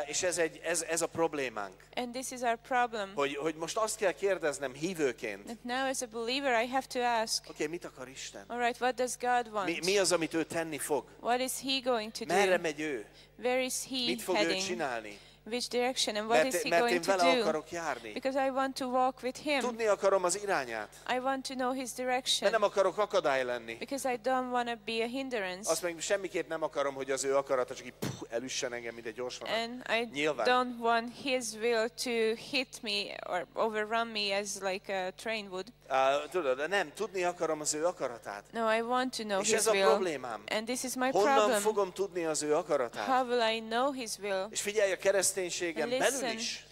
ez a problémánk. And this is our problem. Hogy most azt kell kérdeznem hívőként. And now as a believer, I have to ask, Oké, mit akar Isten? all right, what does God want? Mi az, amit ő tenni fog? What is He going to Merre do? megy ő? Where is He Mit fog ő heading? csinálni? Which direction? And what is He Mert going én to vele do? akarok járni. Because I want to walk with Him. Tudni akarom az irányát. I want to know His De direction. nem akarok akadály lenni. Because I don't want to be a hindrance. Azt meg semmiképp nem akarom, hogy az ő akarata csak így elüssen engem, mint egy gyors vonat. And I Nyilván. don't want His will to hit me or overrun me as like a train would. Tudod, de nem, tudni akarom az ő akaratát. No, I want to know És His ez a will. problémám. And this is my Honnan problem. fogom tudni az ő akaratát? How will I know His will? És figyelj, a kereszténységen And listen. belül is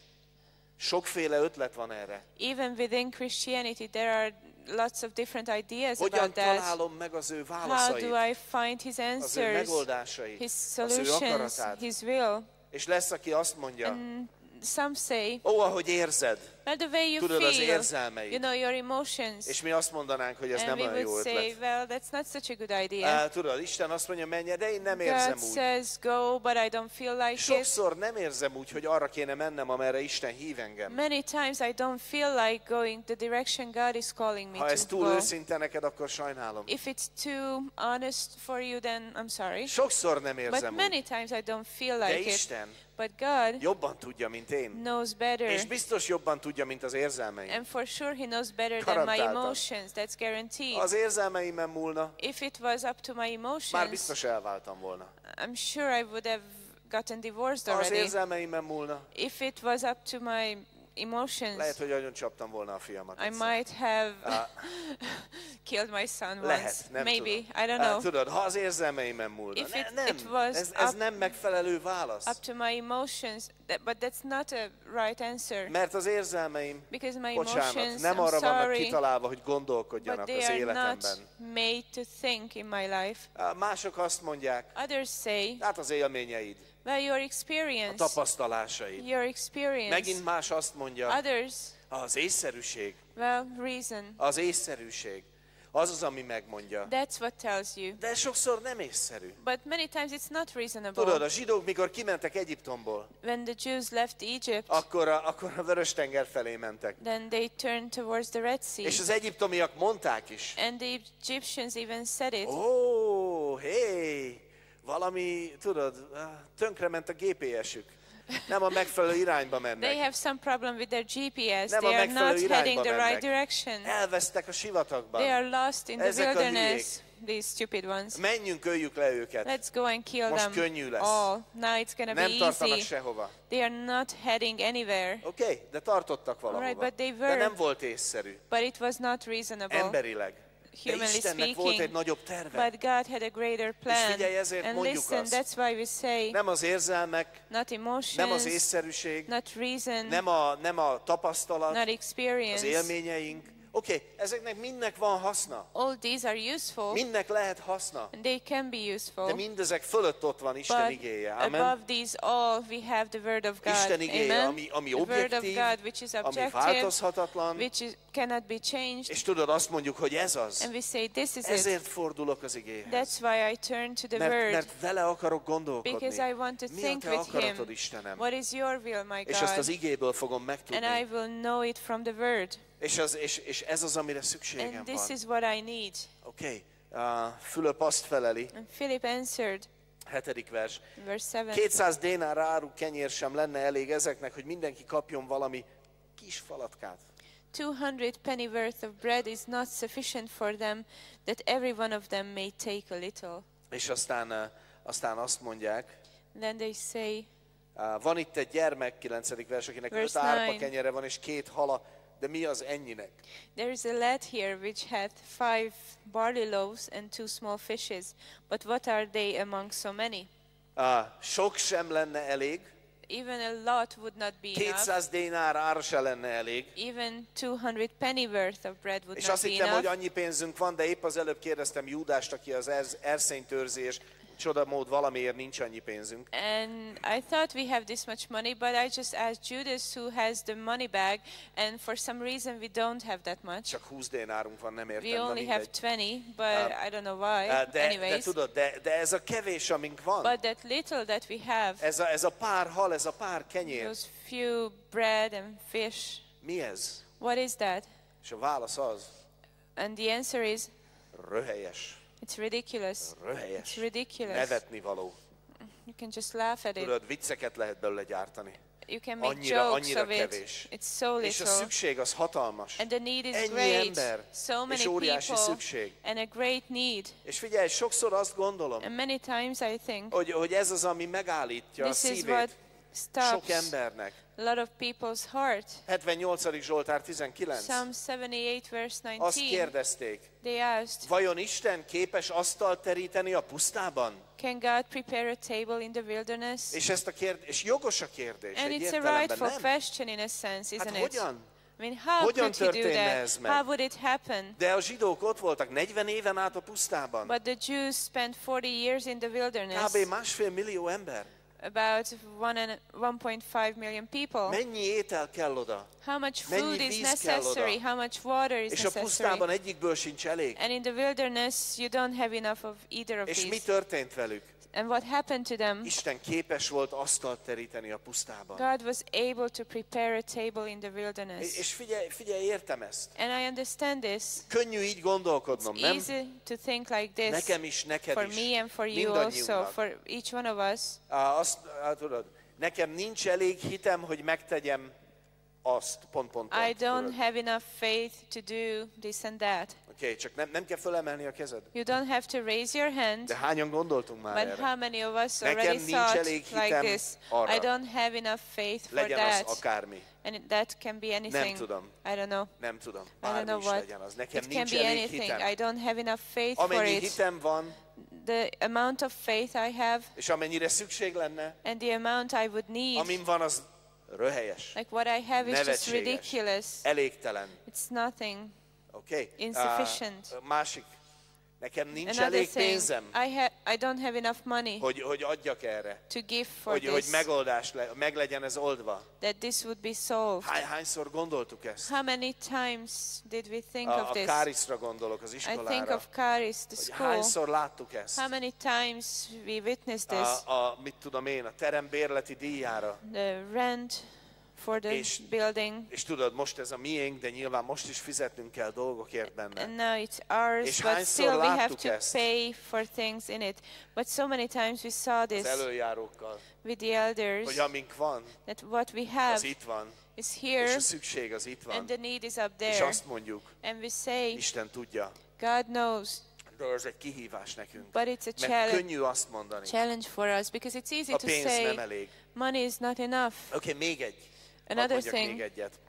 sokféle ötlet van erre. Even within Christianity, there are lots of different ideas Hogyan about that. találom meg az ő How do válaszait, I find His az ő answers, megoldásait, His az ő solutions, akaratát? His will? És lesz, aki azt mondja, Some say, ahogy érzed, well, the way you tudod, az feel, érzelmeid. you know, your emotions. És mi azt mondanánk, hogy ez And nem we olyan jó would say, ötlet. well, that's not such a good idea. Tudod, Isten azt mondja, menj, de én nem érzem God úgy. says, go, but I don't feel like it. Sokszor nem érzem úgy, hogy arra kéne mennem, amerre Isten hív engem. Many times I don't feel like going the direction God is calling me Ha ez to túl go. őszinte neked, akkor sajnálom. If it's too honest for you, then I'm sorry. Sokszor nem But érzem many úgy. times I don't feel De like it. Isten But God jobban tudja, mint én. knows better. És biztos jobban tudja, mint az érzelmeim. And for sure He knows better than my Garantáltan. emotions. That's guaranteed. Az érzelmeimen múlna, If it was up to my már emotions, biztos elváltam volna. I'm sure I would have gotten divorced Ha az already. érzelmeimen múlna, If it was up to my emotions, lehet, hogy agyon csaptam volna a fiamat. I egyszer. might have killed my son once. Lehet, nem Maybe, tudom. I don't know. Tudod, ha az érzelmeimen múlna. If it Nem, was ez up- nem megfelelő válasz. Up to my emotions, but that's not a right answer. Mert az érzelmeim, Because my bocsánat, emotions, nem I'm arra vannak sorry, kitalálva, hogy but gondolkodjanak they az are not életemben. made to think in my life. Mások azt mondják, Others say, hát az élményeid, well, your a experience, tapasztalásaid. your experience. Megint más azt mondja, Others, az észszerűség, well, reason. az észszerűség. Az az, ami megmondja. That's what tells you. De sokszor nem észszerű. But many times it's not reasonable. Tudod, a zsidók, mikor kimentek Egyiptomból, When the Jews left Egypt, akkor a Vörös-tenger felé mentek. then they turned towards the Red Sea. És az egyiptomiak mondták is, And the Egyptians even said it. hé, valami, tudod, tönkrement a GPS-ük. Nem a megfelelő irányba They mennek. have some problem with their GPS. Nem a They are megfelelő not irányba heading the right mennek. direction. Elvesztek a sivatagban. They are lost in the Ezek a wilderness. These stupid ones. Menjünk, öljük le őket. Let's go and kill Most them könnyű lesz. all. Now it's gonna be Nem tartanak easy. sehova. They are not heading anywhere. Oké, de tartottak valahova. Alright, but they De were. nem volt észszerű. But it was not reasonable, Emberileg. De humanly Istennek volt speaking. egy nagyobb terve. But God had a greater plan. figyelj, ezért And mondjuk listen, azt. that's why we say, Nem az érzelmek, not emotions, nem az észszerűség, not reason, nem a tapasztalat, not az experience, élményeink, Oké, ezeknek mindnek van haszna. All these are useful, Mindnek lehet haszna. and they can be De useful. mindezek fölött ott van Isten But igéje. Amen. above these all, we have the Word of God. Isten igéje, Amen. ami The Word of objektív, God, which is ami objective, változhatatlan. cannot be changed. És tudod, azt mondjuk, hogy ez az. And we say, this is it. Ezért fordulok az igéhez. That's why I turn to the Word. Mert vele akarok gondolkodni. Because I want to Mi a think te with akaratod, Him. Istenem? What is your will, my És ezt az God? igéből fogom And I megtudni. will know it from the Word. És ez az, amire szükségem And this van. is what I need. Oké. Fülöp azt feleli, And Philip answered, 7. vers. verse 7. 200 dénár áru kenyér sem lenne elég ezeknek, hogy mindenki kapjon valami kis falatkát. 200 penny worth of bread is not sufficient for them, that every one of them may take a little. És aztán azt mondják, Then they say, van itt egy gyermek, 9. vers, akinek 5 Verse árpa 9. kenyere van, és 2 hala, de mi az ennyinek? there is a lad here which hath 5 barley loaves and 2 small fishes, but what are they among so many? Sok sem lenne elég, Even a lot would not be enough. 200 dénár ár se lenne elég. Even 200 penny worth of bread would És not azt be hittem, hogy enough. annyi pénzünk van, de épp az előbb kérdeztem Júdást, aki az erszénytörzé, és csodamód valamiért nincs annyi pénzünk. And I thought we have this much money, but I just asked Judas, who has the money bag, and for some reason we don't have that much. Csak 20 dénárunk van, nem értem, We na only have mindegy. 20, but I don't know why. De Anyways, tudod, de ez a kevés, amink van, but that little that we have, ez a pár hal, ez a pár kenyér, those few bread and fish, mi ez? what is that? És a válasz az, And the answer is, röhelyes, it's ridiculous. röhelyes, It's ridiculous. nevetni való. You can just laugh at it. Tudod, vicceket lehet belőle gyártani. You can make Annyira jokes of it. kevés. It's so És a little. szükség az hatalmas. And the need is Ennyi great. ember, So many és óriási people, szükség. and a great need. És figyelj, sokszor azt gondolom, And many times I think hogy ez az, ami megállítja a this is what szívét stops sok embernek. a lot of people's heart. 78. Zsoltár 19. Psalm 78 verse Azt 19, kérdezték, they asked, vajon Isten képes asztalt teríteni a pusztában? can God prepare a table in the wilderness? És és jogos a kérdés, And egy it's a értelemben, rightful nem? question in a sense, isn't Hát it? hogyan? I mean, how Hogyan could he do történne ez that? meg? How would it happen? De a zsidók ott voltak 40 éven át a pusztában. But the Jews spent 40 years in the wilderness. Kb. 1,5 millió ember. About 1.5 million people. Mennyi étel kell oda? How much Mennyi food is víz kell necessary? oda? How much water is És a necessary? pusztában egyikből sincs elég. And in the wilderness, you don't have enough of either of És mi these. történt velük? And what happened to them? Isten képes volt asztalt teríteni a pusztában. God was able to prepare a table in the wilderness. És figyelj, értem ezt. And I understand this. Könnyű így gondolkodnom, It's nem? easy to think like this. Nekem is, neked For is. me and for you also, Mindannyiunknak. for each one of us. Tudod, nekem nincs elég hitem, hogy megtegyem azt, I don't have enough faith to do this and that. Oké, csak nem kell fölemelni a kezed. You don't have to raise your hand. De hányan gondoltunk már But erre? how many of us Nekem already nincs thought elég like hitem this? arra. I don't have enough faith for Legyen az that. akármi. And that can be anything. tudom. I don't know. Nem tudom. I don't Bármi know is what. legyen az. Nekem It can nincs be elég anything. hitem. I don't have enough faith for Amennyi it. hitem van, The amount of faith I have és amennyire szükség lenne, and the amount I would need, amin van, az röhelyes, like what I have is just nevetséges, ridiculous. elégtelen. It's nothing. Oké? Insufficient. Másik. Nekem nincs Another elég thing, pénzem, I don't have enough money hogy adjak erre. to give for Hogy this, meg legyen ez oldva. that this would be solved. Hányszor gondoltuk ezt? How many times did we think A of this? Káriszra gondolok, az I think iskolára. of Caris, the Hogy school. hányszor láttuk ezt? How many times we witnessed this? Mit tudom én, a terem bérleti díjára. The rent for the És- building. És tudod, most ez a miénk, de nyilván most is fizetnünk kell dolgokért benne. And now it's ours, És but hányszor still we have láttuk to ezt? pay for things in it. But so many times we saw Az this előjárókkal, with the elders, hogy amink van, that what we az have itt van, is és here a szükség az itt van. and the need is up És there. azt mondjuk, And we say, Isten tudja, God knows, de ez egy kihívás nekünk. but it's a Mert könnyű azt mondani, challenge for us, because it's easy a to pénz say nem elég. money is not enough. Oké, még egy. Hadd Another mondjak thing. még egyet.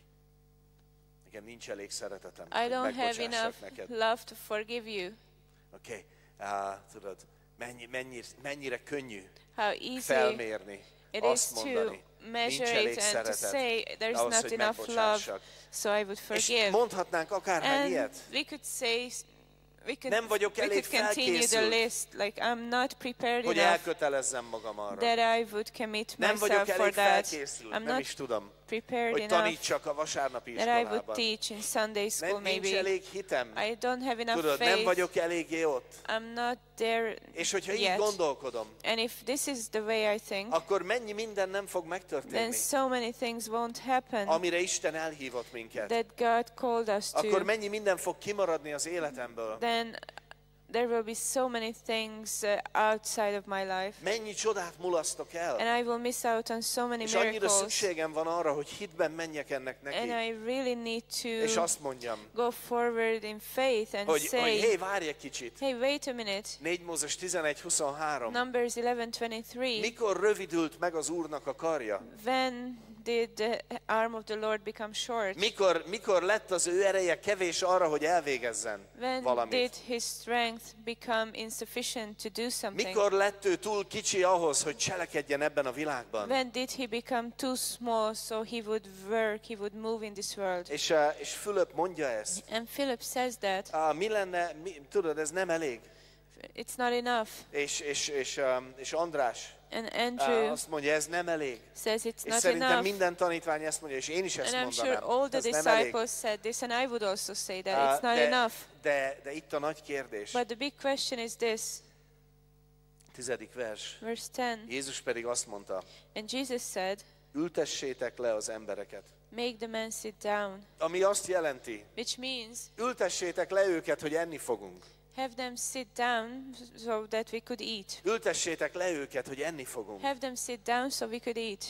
Nekem nincs elég szeretetem, I hogy don't have megbocsássak enough neked. love to forgive you. Oké, tudod, mennyire könnyű How easy felmérni, it azt is to mondani, measure elég it and to szeretet say there's ahhoz, not hogy enough love, megbocsássak. so I would És forgive. mondhatnánk akárhány And ilyet. we could say, Nem vagyok we elég could continue the felkészült, list. Like I'm not prepared hogy enough elkötelezzem magam arra. that I would commit Nem vagyok myself for elég that. felkészült, I'm nem not is tudom, prepared hogy enough tanítsak a vasárnapi that I would iskolában. teach in Sunday school Nincs maybe. elég hitem. I don't have enough Tudod, nem faith. vagyok eléggé ott. I'm not there És hogyha így yet. gondolkodom, And if this is the way I think, akkor mennyi minden nem fog then megtörténni, so many things won't happen amire Isten elhívott minket. that God called us Akkor to. mennyi minden fog kimaradni az életemből. Then there will be so many things outside of my life. Mennyi csodát mulasztok el. And I will miss out on so many És annyira miracles. szükségem van arra, hogy hitben menjek ennek And neki. I really need És to azt mondjam, go forward in faith and hogy say, hé, várj egy kicsit. hey, wait a minute. 4 Mózes 11:23. Numbers 11:23. Mikor rövidült meg az Úrnak a karja? When did the arm of the Lord become short? Mikor lett az ő ereje kevés arra, hogy elvégezzen When did valamit? his strength become insufficient to do something? Mikor lett ő túl kicsi ahhoz, hogy cselekedjen ebben a világban? When did he become too small so he would work, he would move in this world? És Fülöp mondja ezt. And Philip says that Mi lenne, tudod, ez nem elég. it's not enough. És András And Andrew azt mondja, ez nem elég. says it's És not szerintem enough. minden tanítvány ezt mondja, és én is ezt And I'm sure mondanám. all the Ez nem elég. disciples said this, and I would also say that it's not enough. De itt a nagy kérdés. But the big question is this, 10. vers. verse 10. Jézus pedig azt mondta, And Jesus said, ültessétek le az embereket. make the man sit down, Ami azt jelenti, which means ültessétek le őket, hogy enni fogunk. have them sit down so that we could eat. Ültessétek le őket, hogy enni fogunk. Have them sit down so we could eat.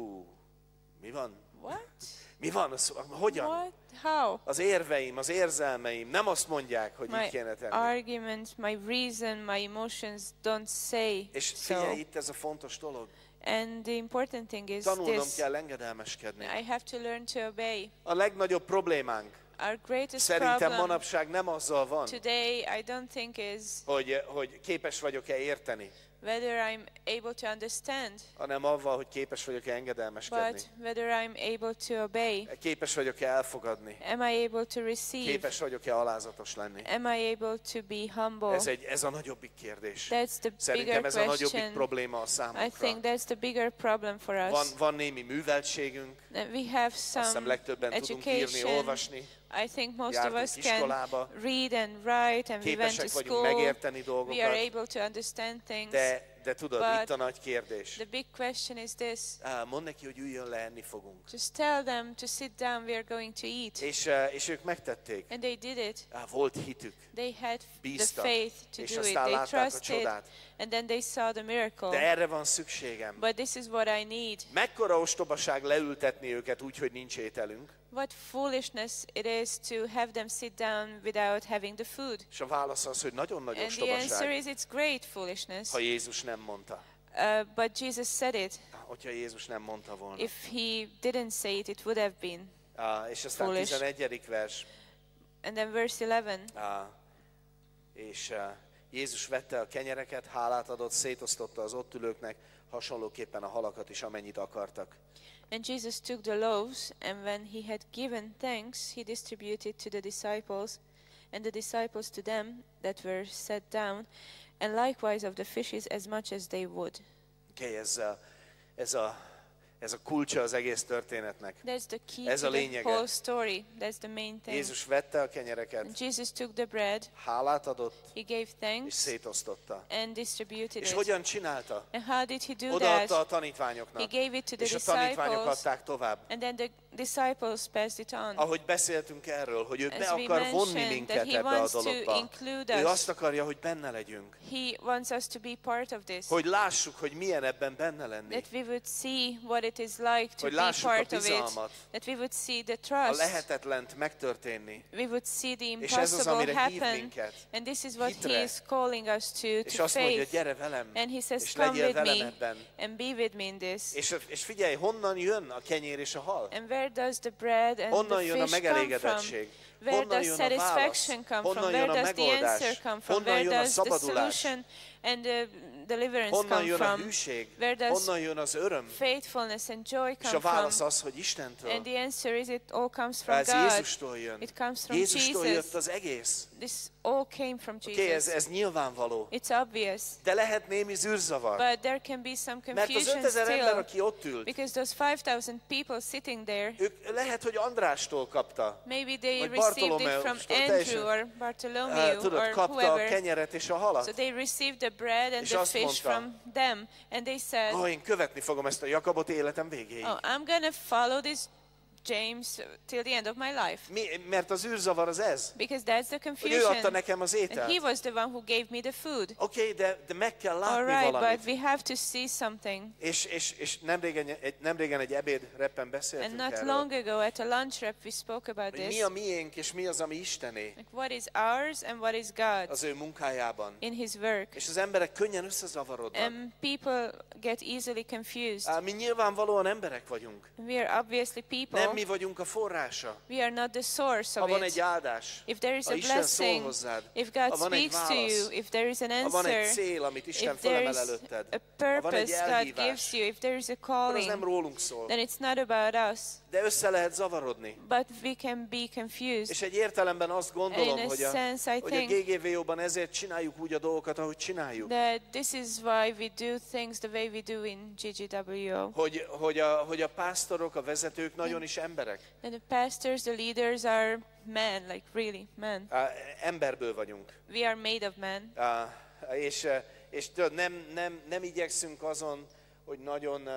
Mi van? What? Mi van? Hogyan? What? How? Az érveim, az érzelmeim nem azt mondják, hogy így My kéne tenni. argument, my reason, my emotions don't say És so. figyelj, itt ez a fontos dolog. And the important thing is Tanulnom this. kell engedelmeskedni. I have to learn to obey. A legnagyobb problémánk Our greatest szerintem problem manapság nem azzal van, today, I don't think, is hogy képes vagyok-e érteni, whether I'm able to understand, hanem avval, hogy képes vagyok-e engedelmeskedni. but whether I'm able to obey. Képes vagyok-e elfogadni. Am I able to receive? Képes vagyok-e alázatos lenni. Am I able to be humble? Ez a nagyobbik kérdés. That's the Szerintem bigger ez a nagyobbik question. probléma a I számunkra. think that's the bigger problem for us. Van némi műveltségünk, We have azt hiszem some legtöbben tudunk írni, education. olvasni, I think most of jártunk us can iskolába, read and write, and we went to képesek vagyunk school. megérteni We are dolgokat, able to understand things. de tudod, But itt a nagy kérdés. the big question is this. Mondd neki, hogy üljön le, enni fogunk. Just tell them to sit down, we are going to eat. És ők megtették. And they did it. Volt hitük. They had the Bíztak, faith to és do it. aztán They látták a trusted, csodát. and then they saw the miracle. De erre van szükségem. But this is what I need. Mekkora ostobaság leültetni őket úgy, hogy nincs ételünk? What foolishness it is to have them sit down without having the food. És a válasz az, hogy nagyon nagy And the answer ostobaság, is it's great foolishness. ha Jézus nem mondta. But Jesus said it. Hogyha Jézus nem mondta volna. If he didn't say it, it would have been. És aztán Foolish. 11. vers. And then verse 11. És Jézus vette a kenyereket, hálát adott, szétosztotta az ott ülőknek, hasonlóképpen a halakat is, amennyit akartak. And Jesus took the loaves, and when he had given thanks, he distributed to the disciples, and the disciples to them that were set down, and likewise of the fishes as much as they would. Okay, ez a kulcsa az egész történetnek. That's the key Ez a to the lényege. whole story. That's the main thing. Jézus vette a kenyereket, And Jesus took the bread, hálát adott, he gave és thanks, szétosztotta. and distributed És it. hogyan csinálta? And how did he do Odaadta that? a tanítványoknak, He gave it to the és a tanítványok disciples, adták tovább. and then the disciples passed it on. Ahogy beszéltünk erről, hogy ő be As we akar vonni mentioned, minket that he ebbe a wants to dologba. include Ő us. azt akarja, hogy benne legyünk. He wants us to be part of this. Hogy lássuk, hogy milyen ebben benne lenni. That we would see what it is like to Hogy be lássuk a part of it. bizalmat. That we would see the A trust. lehetetlent megtörténni. We would see the És ez az, impossible amire hív happen. minket. And this is what Hitre. he is calling us És to azt mondja, faith. gyere velem, And he says, és come legyél with velem me ebben. and be with me in this. És figyelj, honnan jön a kenyér és a hal? And where does the bread and Honnan the jön a fish come from? megelégedettség? Where Honnan does jön a válasz? satisfaction come from? Honnan Where jön a does the megoldás? answer come from? Honnan Where jön a does the szabadulás? solution and deliverance Honnan come jön a from? hűség? Where does Honnan jön az öröm? faithfulness and joy És come a válasz from? az, hogy Istentől. And the answer is it all comes from Ez God. Jézustól jön. It comes from Jézustól Jesus. jött az egész. This all came from Oké, Jesus. ez nyilvánvaló. It's obvious. De lehet némi zűrzavar. But there can be some Mert az confusion 5000 ember, still. aki ott ült, Because those 5,000 people sitting there, ők lehet, hogy Andrástól kapta. maybe they Vagy received it Bartolomeustól, from teljesen. Andrew or Bartholomew Tudod, or kapta a whoever. kenyeret és a So halat. they received the bread and És the azt fish mondta, from them. And they said, Én követni fogom ezt a Jakabot életem végéig. oh, I'm going to follow this James till the end of my life. Mert az űrzavar az ez. Because that's the Hogy ő adta confusion. nekem az And he ételt. was the one who gave me the food. Oké, de meg kell All látni right, but valamit. we have to see something. És nemrégen egy ebédreppen beszéltünk And not erről. long ago at a lunch wrap we spoke about Hogy mi this. a miénk, és mi az, ami Istené Like what is ours and what is God's az ő munkájában. in his work. És az emberek könnyen összezavarodnak. And people get easily confused. Mi nyilvánvalóan emberek vagyunk. We are obviously people. Nem mi vagyunk a forrása. We are not the source Ha of van egy it. áldás, If there is ha a Isten szól blessing, hozzád, if ha God van egy speaks to you, válasz, if there is an ha van egy answer, cél, amit Isten if there felemel is előtted, a ha van egy purpose God gives elhívás, you, if there is a akkor az nem calling, rólunk szól. then it's not about us. De össze lehet zavarodni. But we can be confused. És egy értelemben azt gondolom, And in a hogy a sense, I think GGVO-ban ezért csináljuk úgy a dolgokat, ahogy csináljuk. that this is why we do things the way we do in GGWO. Hogy a pásztorok, a vezetők nagyon is emberek. And the pastors, the leaders are men, like really men. Emberből vagyunk. We are made of men. És tudod, nem igyekszünk azon, hogy nagyon...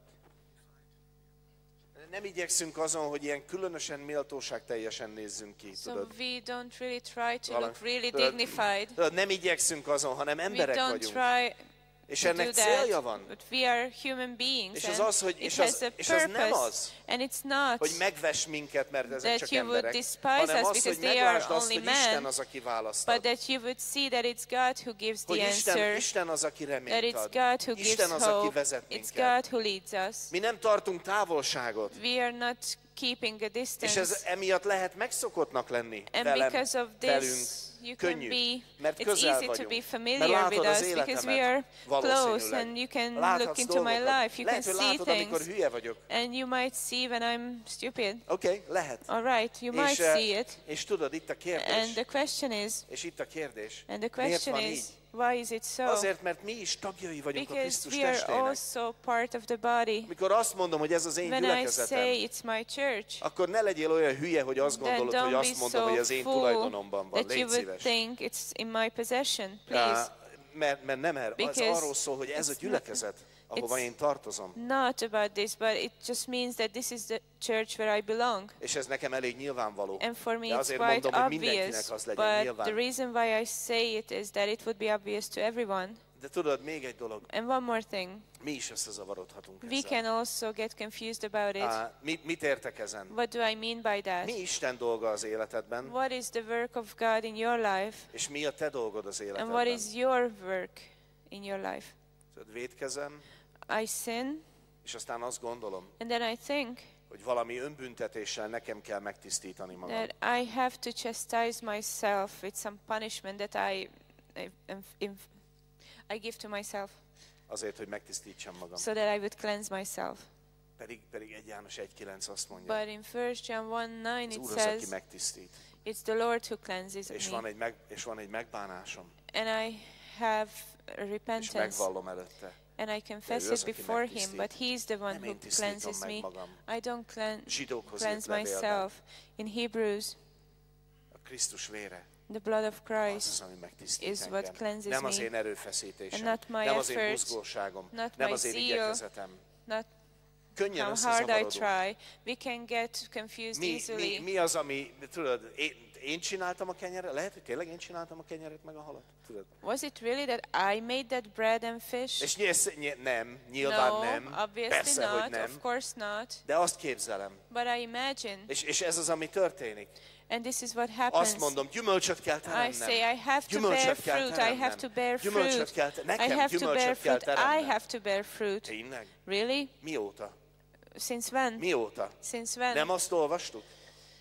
Nem igyekszünk azon, hogy ilyen különösen méltóságteljesen nézzünk ki, So tudod. we don't really try to Valami- look really tudod, dignified. Tudod, nem igyekszünk azon, hanem We emberek don't vagyunk. try És to do ennek célja van. that, but we are human beings, És az and az, hogy- it és has az- a és az nem purpose, az, and it's not Hogy megvess minket, mert ezek that csak you would emberek, despise hanem us az, because hogy they are meglásd azt, only hogy men, Isten az, aki választad. but that you would see that it's God who gives Hogy the answer, Isten az, aki that reményt it's ad. God who gives Isten az, aki hope, vezet it's minket. God who leads us. Mi nem tartunk távolságot. We are not keeping a És distance. ez emiatt lehet megszokottnak lenni And velem, because of velünk. this, you can Könnyű, be, mert it's közel easy to vagyunk. be Mert familiar látod with az us because we életemet, are close valószínűleg. and you can Láthatsz look into my dolgokat. life, you Lehet, can hogy see látod, amikor things, hülye vagyok. and you might see when I'm stupid. Oké, lehet. All right, you might És, see it. és tudod, itt a kérdés. And the question is, És itt a kérdés. and the Miért question van is, így? why is it so? Azért, mert mi is tagjai vagyunk a Because Krisztus we are testének. also part of the body. Mikor azt mondom, hogy ez az én When I gyülekezetem, say it's my church, akkor ne legyél olyan hülye, hogy azt then gondolod, hogy don't azt be mondom, hogy so az én full tulajdonomban van. that you Légy would szíves. think it's in my possession, please. Mert nem erről. Az Because arról szól, hogy ez a it's gyülekezet, ahova it's- én tartozom. Not about this, but it just means that this is the church where I belong. És ez nekem elég nyilvánvaló. And for me De it's azért quite mondom, hogy obvious, mindenkinek az legyen but the nyilván. reason why I say it is that it would be obvious to everyone. De tudod, még egy dolog. And one more thing, Mi is összezavarodhatunk we can ezzel. also get confused about it. Mit értek ezen? What do I mean by that? Mi Isten dolga az életedben, What is the work of God in your life? és mi a te dolgod az And what életedben? is your work in your life? Tudod, vétkezem, I sin, és aztán azt gondolom, and then I think hogy valami önbüntetéssel nekem kell megtisztítani magam. that I have to chastise myself with some punishment that I give to myself Azért, hogy megtisztítsam magam. so that I would cleanse myself. Pedig 1 János 1.9 azt mondja, But in 1 John 1:9 az it Úr az, aki says, megtisztít. it's the Lord who cleanses És me. van egy megbánásom, And I have és repentance, megvallom előtte. and I confess ő az, it aki before Him, megtisztít. but He is the one Nem who én tisztítom cleanses meg me. magam. I don't Zsidókhoz cleanse írt levélben. myself. In Hebrews, A Krisztus vére the blood of az Christ az, ami megtisztít is what engem. cleanses Nem az me. én erőfeszítésem, And not my nem az én efforts, buzgóságom, not nem my az én zeal, igyekezetem. not Könnyen how hard I összezavarodunk. try. We can get confused easily. Mi az, ami, tudod, én csináltam a kenyeret? Lehet, hogy tényleg én csináltam a kenyeret meg a halat? Tudod? Was it really that I made that bread and fish? És nem, nyilván No, nem, obviously persze, hogy not, nem, of course not. de azt képzelem. But I imagine, És ez az, ami történik. and this is what happens. Azt mondom, gyümölcsöt kell I teremnem. say I have to bear Gyümölcsöt kell fruit, I teremnem. have to bear Gyümölcsöt fruit. kell nekem I have to bear gyümölcsöt kell fruit, I teremnem. have to bear fruit. Tényleg? Really? Mióta? Since when? Mióta? Since when? Nem azt olvastuk?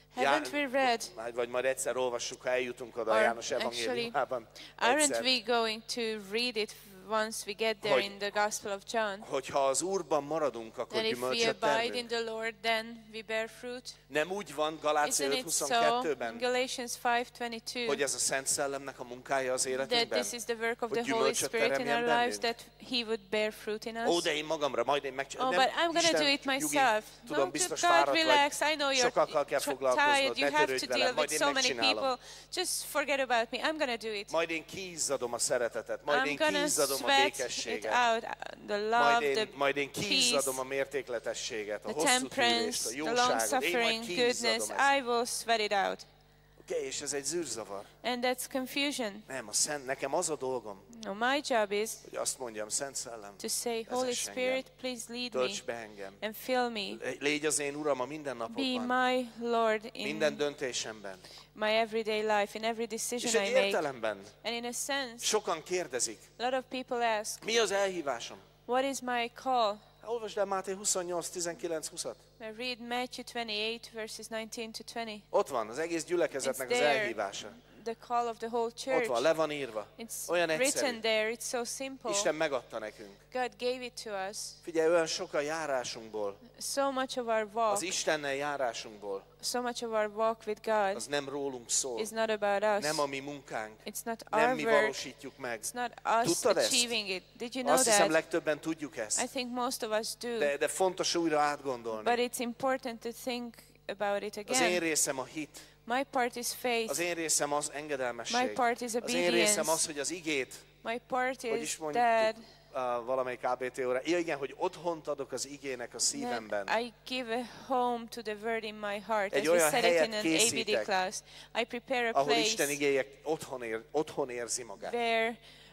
Haven't we read, Vagy majd egyszer olvassuk, ha eljutunk oda a or János actually, evangéliumában. aren't egyszer, we going to read it once we get there Hogy- in the Gospel of John? Hogyha az Úrban maradunk, akkor That if we gyümölcsöt abide in termünk. the Lord, then we bear fruit. Nem úgy van Galácia Isn't it so? 5:22-ben, Galatians 5:22. hogy ez a Szent Szellemnek a munkája az That életünkben? this is the work of Hogy the Holy gyümölcsöt Spirit in teremjen our lives, bennünk? that He would bear fruit in Ó, us. de én magamra, majd én megcsinálom. Oh, but I'm gonna do it myself. Tudom, No, biztos God, fáradt relax. vagy, I know you're sokakkal kell tired. foglalkoznod, You ne have törődj to velem, deal majd with én so many megcsinálom. people. Just forget about me. I'm gonna do it. Majd én kiizzadom a szeretetet, majd I'm én gonna kiizzadom a sweat it békességet. out. The love, the Majd én kiizzadom peace, a mértékletességet, a the hosszú tűrést, temperance, a the long jóságot. Én majd suffering, kiizzadom goodness. ezt. I will sweat it out. Oké, és ez egy zűrzavar. And that's confusion. Nem, nekem az a dolgom, No, my job is hogy azt mondjam, Szent Szellem, to say, Holy vezess engem, Spirit, please lead me tölts be engem. and fill me. Légy az én Uram a Be mindennapokban, my Lord minden in döntésemben. my everyday life, in every És decision egy I make. értelemben And in a sense, sokan kérdezik, a lot of people ask, mi az elhívásom? what is my call? Olvasd el Máté 28, 19-20-at. I read Matthew 28, verses 19 to 20. Ott van az egész gyülekezetnek It's az there. elhívása. The call of the whole Ott church. van, le van írva. It's Olyan egyszerű. written there. It's so simple. Isten megadta nekünk. God gave it to us. Figyelj, olyan sok a járásunkból, So much of our walk, az Istennel járásunkból, so much of our walk with God az nem rólunk szól. is not about us. Nem a mi munkánk. It's not Nem our mi work. valósítjuk meg. It's not us Tudtad ezt? achieving it. Did you know Azt hiszem, that? legtöbben tudjuk I ezt. think most of us do. De fontos újra átgondolni. But it's important to think about it Az én again. részem a hit. My part is Az faith. én részem az My engedelmesség. part is Az én részem obedience. az, hogy az igét, My part hogy is is mondjuk, that valamelyik ABT óra. Ja, igen, hogy otthont adok az igének a szívemben. I give a home to the word in my heart. Egy As we olyan said it helyet in an készítek, ABD class, I prepare a ahol Isten place igéje otthon érzi magát. where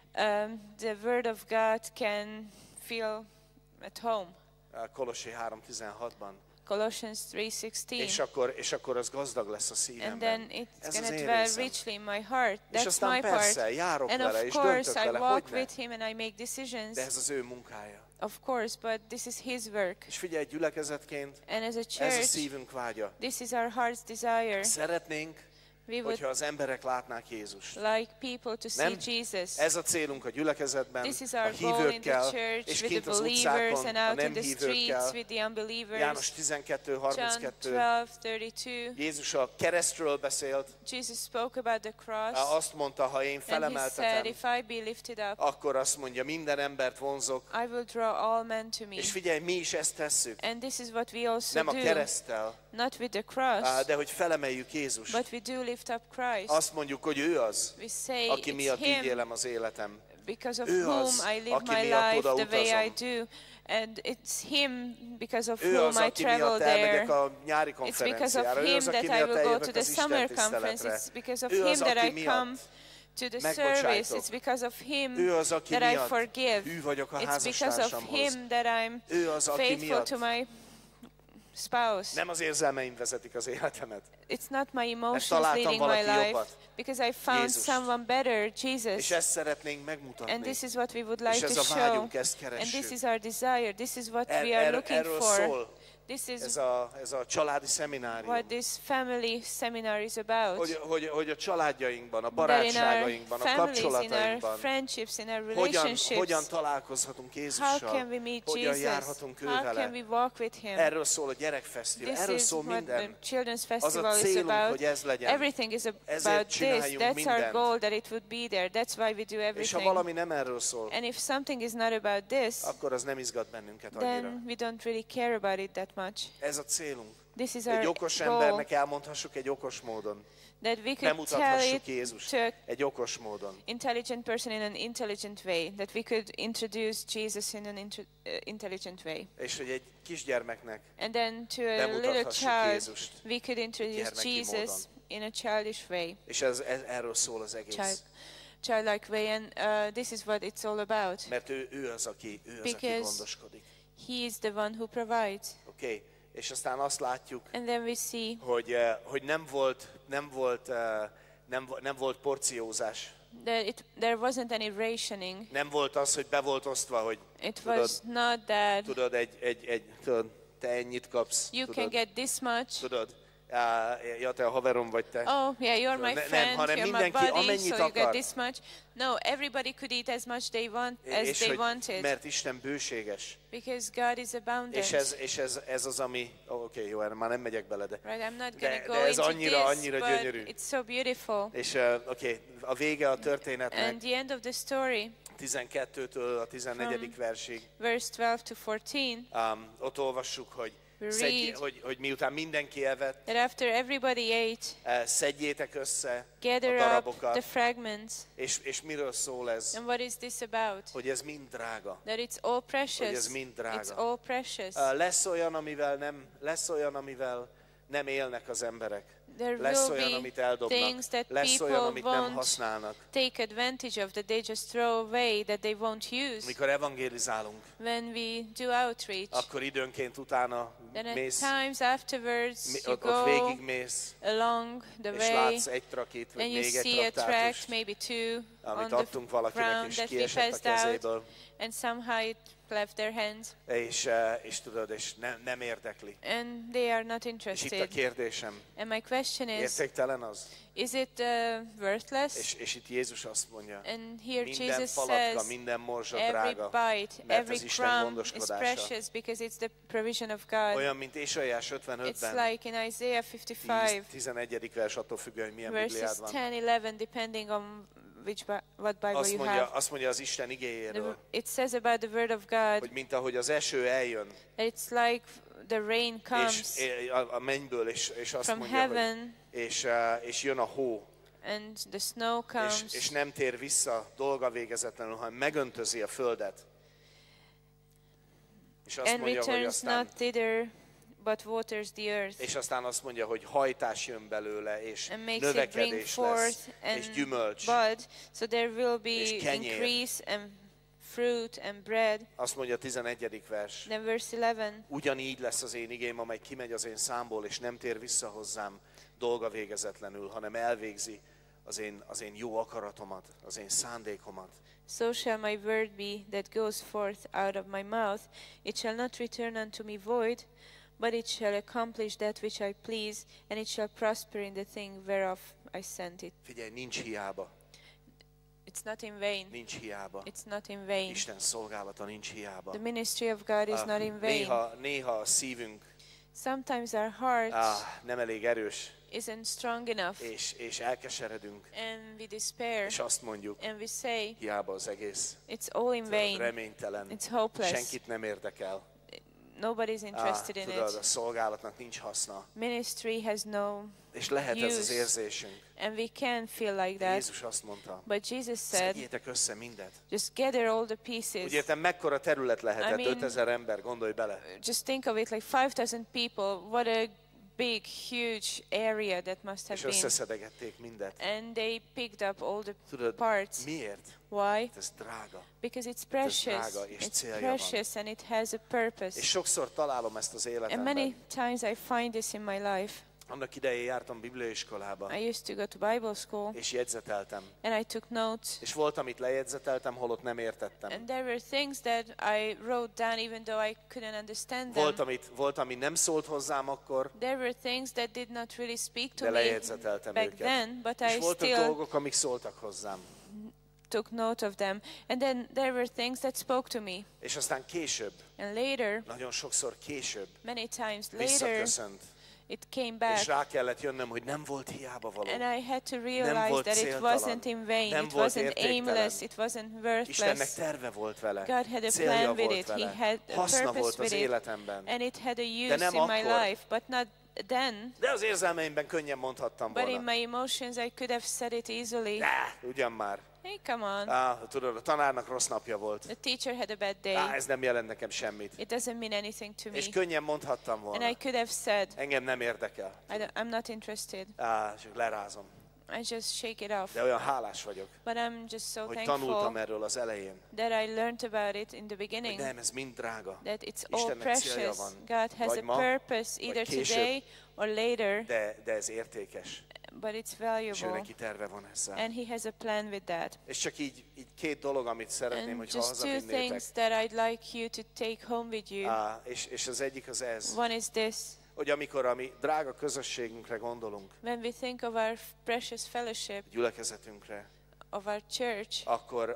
the word of God can feel at home. Kolossi 3:16-ban. Colossians 3:16. És akkor az gazdag lesz a And szívemben. then it's Ez going az to én dwell részem. richly in my heart. És That's aztán my part. persze, járok And vele, of és course, döntök I vele, walk hogyne. with him and I make decisions. De ez az ő munkája. Of course, but this is his work. És figyelj, gyülekezetként, And as a ez a church, szívünk vágya. this is our heart's desire. Szeretnénk, We would hogyha az emberek látnák Jézust. like people to see Nem? Jesus. Ez a célunk a gyülekezetben, This is a our goal in the hívőkkel, church, és with kint the az believers utcákon, and a out in nem the streets, hívőkkel. with the unbelievers. János 12, John 32. 12:32. Jézus a keresztről beszélt, Jesus spoke about the cross, azt mondta, ha én and he said, felemeltetem, if I be lifted up, akkor azt mondja, minden embert vonzok. I will draw all men to me. És figyelj, mi is ezt tesszük. And this is what we also Nem a do, kereszttel, not with the cross, de hogy felemeljük Jézust. but we do lift up Christ. Azt mondjuk, hogy ő az, We say aki it's miatt így him, élem az életem. because of Ő whom az, I live aki my miatt life oda the way I utazom. do. And it's him because of Ő whom az, I aki travel miatt elmegyek there. a nyári It's because of konferenciára. Ő him az, aki that I miatt will go to eljövök the az summer Isten conference. tiszteletre. It's because of Ő him az, that aki I come miatt to the megbocsájtok. service. It's because of him Ő az, aki that I miatt forgive. hű vagyok a It's because of házastársamhoz. him that I'm Ő az, aki faithful miatt to my spouse. nem az érzelmeim vezetik az életemet. It's not my Mert emotions találtam leading my valaki life, jobbat. because I found Jézust. someone better, És Jesus. ezt szeretnénk And megmutatni. this is what we would És like ez to a show. vágyunk, ezt And this keressük. is our desire. This is what we are looking Erről for. szól This is ez a családi szeminárium. what this family seminar is about. Hogy a családjainkban, a That in our barátságainkban, a families, in our kapcsolatainkban friendships, in our hogyan relationships, találkozhatunk how Jézussal, can we meet hogyan Jesus? járhatunk How can ővele. we walk with him? Erről szól a gyerekfesztivál, This erről is szól what the minden. children's Az a festival is célunk, about. hogy ez legyen. Everything is Ezért about this. csináljunk That's our mindent. goal, that it would be there. That's why we do És ha everything. valami nem erről szól, And if something is not about this, akkor az nem izgat bennünket annyira. then we don't really care about it that much. Ez a célunk. This is Egy our okos goal, embernek elmondhassuk egy okos módon. that we could tell Bemutathassuk it Jézust to egy okos módon. intelligent person in an intelligent way, that we could introduce Jesus in an intelligent way. És hogy egy kisgyermeknek And then to a little bemutathassuk child, Jézust we could introduce gyermeki Jesus módon. in a childish way, És erről szól az egész. childlike way, and this is what it's all about. Mert ő az, aki Because gondoskodik. He is the one who provides. Oké? És aztán azt látjuk, And then we see hogy nem volt porciózás. that there wasn't any rationing. Nem volt az, hogy be volt osztva, hogy It was not that tudod, te ennyit kapsz. you tudod, can get this much, tudod, Ja, te a haverom vagy te. Oh, yeah, you're my Nem, friend, hanem you're my mindenki buddy, amennyit so you get akar. this much. No, everybody could eat as much as És they hogy, wanted, mert Isten bőséges. because God is abundant. És ez az, ami... Oké, jó, erre már nem megyek bele, de... Right, I'm not De- going to de go ez into annyira this, gyönyörű. but it's so beautiful. És oké, a vége a történetnek And the end of the story, 12-től a 14. versig. verse 12 to 14, Ott olvassuk, hogy, We read hogy miután mindenki evett, that after everybody ate, szedjétek össze a gather up darabokat, the fragments. és miről szól ez? And what is this about? Hogy ez mind drága. That it's all Hogy precious. ez mind drága. It's all precious. Lesz olyan, amivel nem élnek az emberek. There Lesz will olyan, be amit eldobnak. things that Lesz olyan, people amit nem won't használnak. take advantage of, that they just throw away, that they won't use. Mikor evangélizálunk, When we do outreach, akkor időnként utána then at mész, times afterwards you ott go végigmész, along the és way látsz egy trakit, vagy and you még egy see a tract, traktátust, maybe two, on amit the adtunk valakinek, ground és that we kiesett a passed out, kezéből, and somehow it left their hands, és tudod, és nem érdekli. and they are not És itt a interested. kérdésem, And my question is értéktelen az? it worthless? És itt Jézus azt mondja, And here minden Jesus falatka, says, minden morzsa every drága, bite, mert every az Isten crumb is gondoskodása. precious because it's the provision of God. Olyan, mint Ézsaiás It's 55-ben, like in Isaiah 55, 10-11. vers, attól függően, hogy milyen verses Bibliád van. 10-11, depending on what Bible you have. Azt mondja az Isten igéjéről, It says about the word of God hogy mint ahogy az eső eljön, that it's like the rain comes és a mennyből, és azt from mondja, hogy, heaven és jön a hó, and the snow és comes nem tér vissza dolga végezetlenül, hanem megöntözi a földet. És azt and mondja, hogy returns not thither but waters the earth és aztán azt mondja, hogy hajtás jön belőle, és and makes it bring növekedés forth lesz, és and gyümölcs. bud, so there will És be kenyér. increase and fruit and bread. Azt mondja a 11. vers. Then verse 11, Ugyanígy lesz az én igém, amely kimegy az én számból, és nem tér vissza hozzám dolga végezetlenül, hanem elvégzi az én jó akaratomat, az én szándékomat. so shall my word be that goes forth out of my mouth. It shall not return unto me void, but it shall accomplish that which I please, and it shall prosper in the thing whereof I sent it. Figyelj, nincs hiába, It's not in vain. nincs hiába. It's not in vain. Isten szolgálata nincs hiába. The ministry of God is not in vain. Néha a szívünk Sometimes our heart nem elég erős, isn't strong enough, és elkeseredünk, and we despair, és azt mondjuk, and we say, hiába az egész. it's all in vain. Reménytelen. It's hopeless. Senkit nem érdekel. Nobody's interested in Tudod, a it. szolgálatnak nincs haszna. Ministry has no És lehet ez az use. érzésünk. And we can feel like De that. Jézus azt mondta, But Jesus said, szedjétek össze mindet. just gather all the pieces. Úgy értem, mekkora terület lehetett, I mean- 5000 ember, gondolj bele. Just think of it like 5,000 people. What a big, huge area that must És have been. összeszedegették mindet. And they picked up all the Tudod, parts. miért? Why? Ez drága. Because it's precious. drága és It's célja van. precious and it has a purpose. És sokszor találom ezt az And életemben. many times I find this in my life. Annak idején jártam bibliaiskolába, I used to go to Bible school és jegyzeteltem. and I took notes. És volt, amit lejegyzeteltem, holott nem értettem. And there were things that I wrote down even though I couldn't understand them. Volt, ami nem szólt hozzám akkor, There were things that did not really speak to de me lejegyzeteltem back őket. then, but És I voltak still dolgok, amik szóltak hozzám. took note of them. And then there were things that spoke to me. És aztán később, And later, nagyon sokszor később many times later, visszaköszönt. it came És back. rá kellett jönnöm, hogy nem volt hiába való. And I had to Nem realize volt that it céltalan. wasn't in vain, Nem it volt wasn't értéktelen. aimless, it wasn't Istennek worthless. terve volt vele, God had a célja plan with volt it, He vele, had a haszna purpose volt az with it, életemben. and it had a De use nem in my akkor. life, but not then. De az érzelmeimben könnyen mondhattam But in volna. my emotions, I could have said it easily. Ugyan már. Hey, come on. Tudod, a tanárnak rossz napja volt. The teacher had a bad day. Ez nem jelent nekem semmit. It doesn't mean anything to me. És könnyen mondhattam And volna. I could have said, Engem nem érdekel. I'm not interested. Csak lerázom. I just shake it off. De olyan hálás vagyok, But I'm just so hogy thankful tanultam erről az elején. that I learned about it in the Hogy beginning. nem, ez mind drága. That it's all Istennek célja precious. van. God has Vagy a ma, purpose vagy either később. today or later, De ez értékes. but it's És ő valuable. neki terve van ezzel. And He has a plan with that. És csak így két dolog, amit szeretném, And hogyha just two hazavinnétek. things that I'd like you to take home with you. És az egyik az ez, One is this, hogy amikor a mi drága közösségünkre gondolunk, when we think of our precious fellowship, gyülekezetünkre, of our church,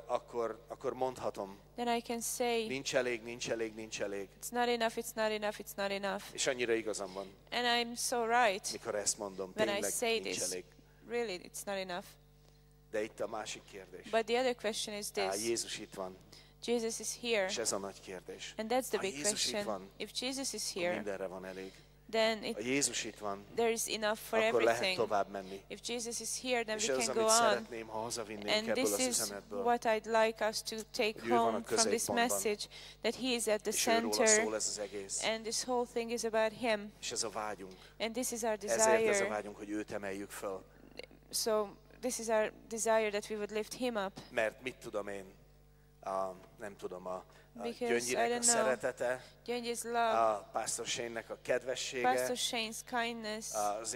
akkor mondhatom, then I can say, nincs elég, nincs elég, nincs elég. it's not enough, it's not enough, it's not enough. És annyira igazam van, And I'm so right mikor ezt mondom, when I tényleg say nincs this. elég. Really, it's not enough. De itt a másik kérdés. But the other question is this. Jézus itt van, Jesus is here. és ez a nagy kérdés. And that's the Ha big Jézus itt question. van, If Jesus is akkor here, mindenre van elég. then Ha Jézus itt van, there is enough for akkor lehet everything. tovább menni. If Jesus is here, then És we ez, can amit go on. szeretném, ha hazavinnénk And ebből this az is üzenetből, what I'd like us to take hogy ő van a home from this középpontban. message, that He is at the és őróla center, szól ez az egész. and this whole thing is about Him, És ez a vágyunk. and this is our Ezért ez a desire. vágyunk, hogy őt emeljük föl. So this is our desire, that we would lift Him up. Mert mit tudom én, nem tudom, a Because I Gyöngyinek a don't know. szeretete, Gyöngyi's love, a Pastor Shane-nek a kedvessége, Pastor Shane's kindness,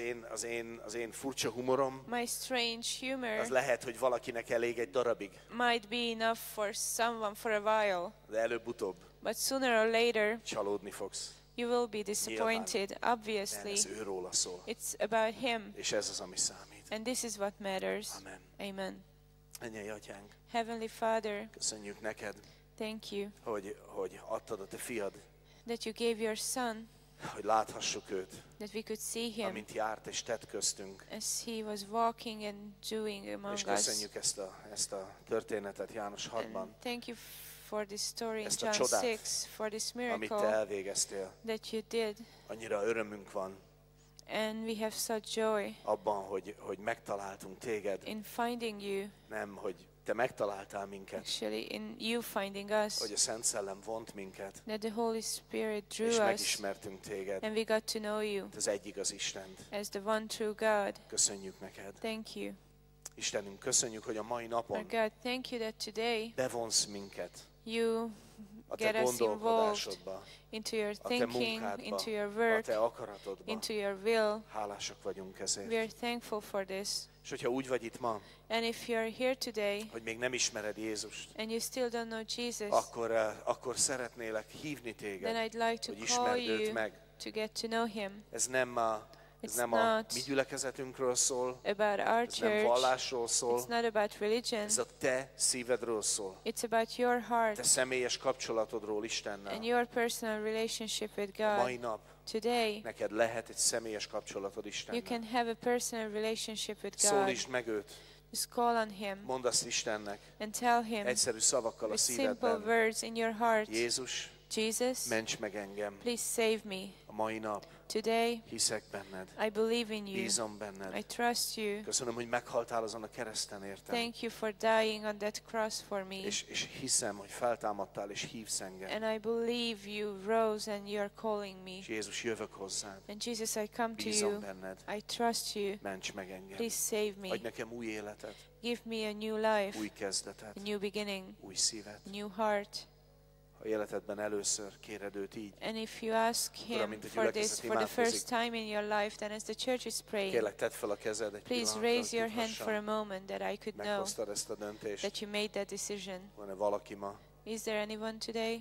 az én furcsa humorom, my strange humor az lehet, hogy valakinek elég egy darabig, might be enough for someone for a while, de előbb-utóbb but sooner or later csalódni fogsz. you will be disappointed. Nem, Obviously, ez őróla szól. it's about Him, És ez az, ami számít. and this is what matters. Amen. Amen. Mennyei Atyánk, Heavenly Father, köszönjük neked, thank you hogy adtad a te fiad, that you gave your Son, hogy láthassuk őt, that we could see Him amint járt és tett köztünk. as He was walking and doing among És us. köszönjük ezt a történetet János 6-ban, And thank you for this story in Ezt a John csodát, 6, for this amit te miracle elvégeztél. that you did. Annyira örömünk van And we have such joy abban, hogy megtaláltunk téged. in finding you, Nem, hogy te megtaláltál minket, actually in you finding us, hogy a Szent Szellem vont minket, that the Holy Spirit és drew us, megismertünk téged, and we got to know you az egyigaz Istent. as the one true God. Köszönjük neked. Thank you. Istenünk, köszönjük, hogy a mai Our napon God, thank you that today bevonsz minket you a te get us involved gondolkodásodba, into your a te thinking, munkádba, into your a work, te akaratodba. into your will. Hálásak vagyunk ezért. We are thankful for this. És hogyha úgy vagy itt ma, And if you are here today hogy még nem ismered Jézust, and you still don't know Jesus, akkor szeretnélek hívni then téged, I'd like to hogy call ismerd őt you meg. to get to know Him. Ez nem a It's mi not gyülekezetünkről szól, about our ez nem church. vallásról szól, It's not about religion. ez a te szívedről szól. It's about your heart Te személyes kapcsolatodról Istennel. and your personal relationship with A mai God. nap Today, neked lehet egy személyes kapcsolatod you Istennel. can have a personal relationship with God. Szólítsd meg őt, Just call on Him mondd azt Istennek, and tell Him egyszerű szavakkal a with simple szívedben. words in your heart, Jézus, Jesus, ments meg engem. please save me. A mai nap Today, hiszek benned, I believe in you. bízom I benned. trust you. Köszönöm, hogy meghaltál azon a kereszten értem. Thank you for dying on that cross for me. És hiszem, hogy feltámadtál és hívsz engem. And I believe you rose and you're calling me. És Jézus, jövök hozzád. And Jesus, I come to Bízom you. benned. I trust you. Ments meg engem. Please save me. Adj nekem új életet, Give me a new life, új kezdetet, a new beginning, új szívet. a new heart. Ha életedben először kéred őt így, And if you ask Akkor, Him amint a for this gyülekezet for the imádkozik, first time in your life, then as the church is praying, kérlek, tedd fel a kezed egy please pillanatra, raise your hogy hand for a tudhassam. moment that I could know Meghoztad ezt a döntést. that you made that decision. Van-e valaki ma? Is there anyone today?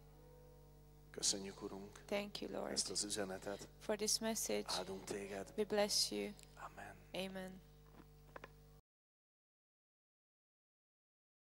Köszönjük, Urunk, Thank you, Lord, ezt az üzenetet. for this message. Áldunk téged. We bless you. Amen. Amen.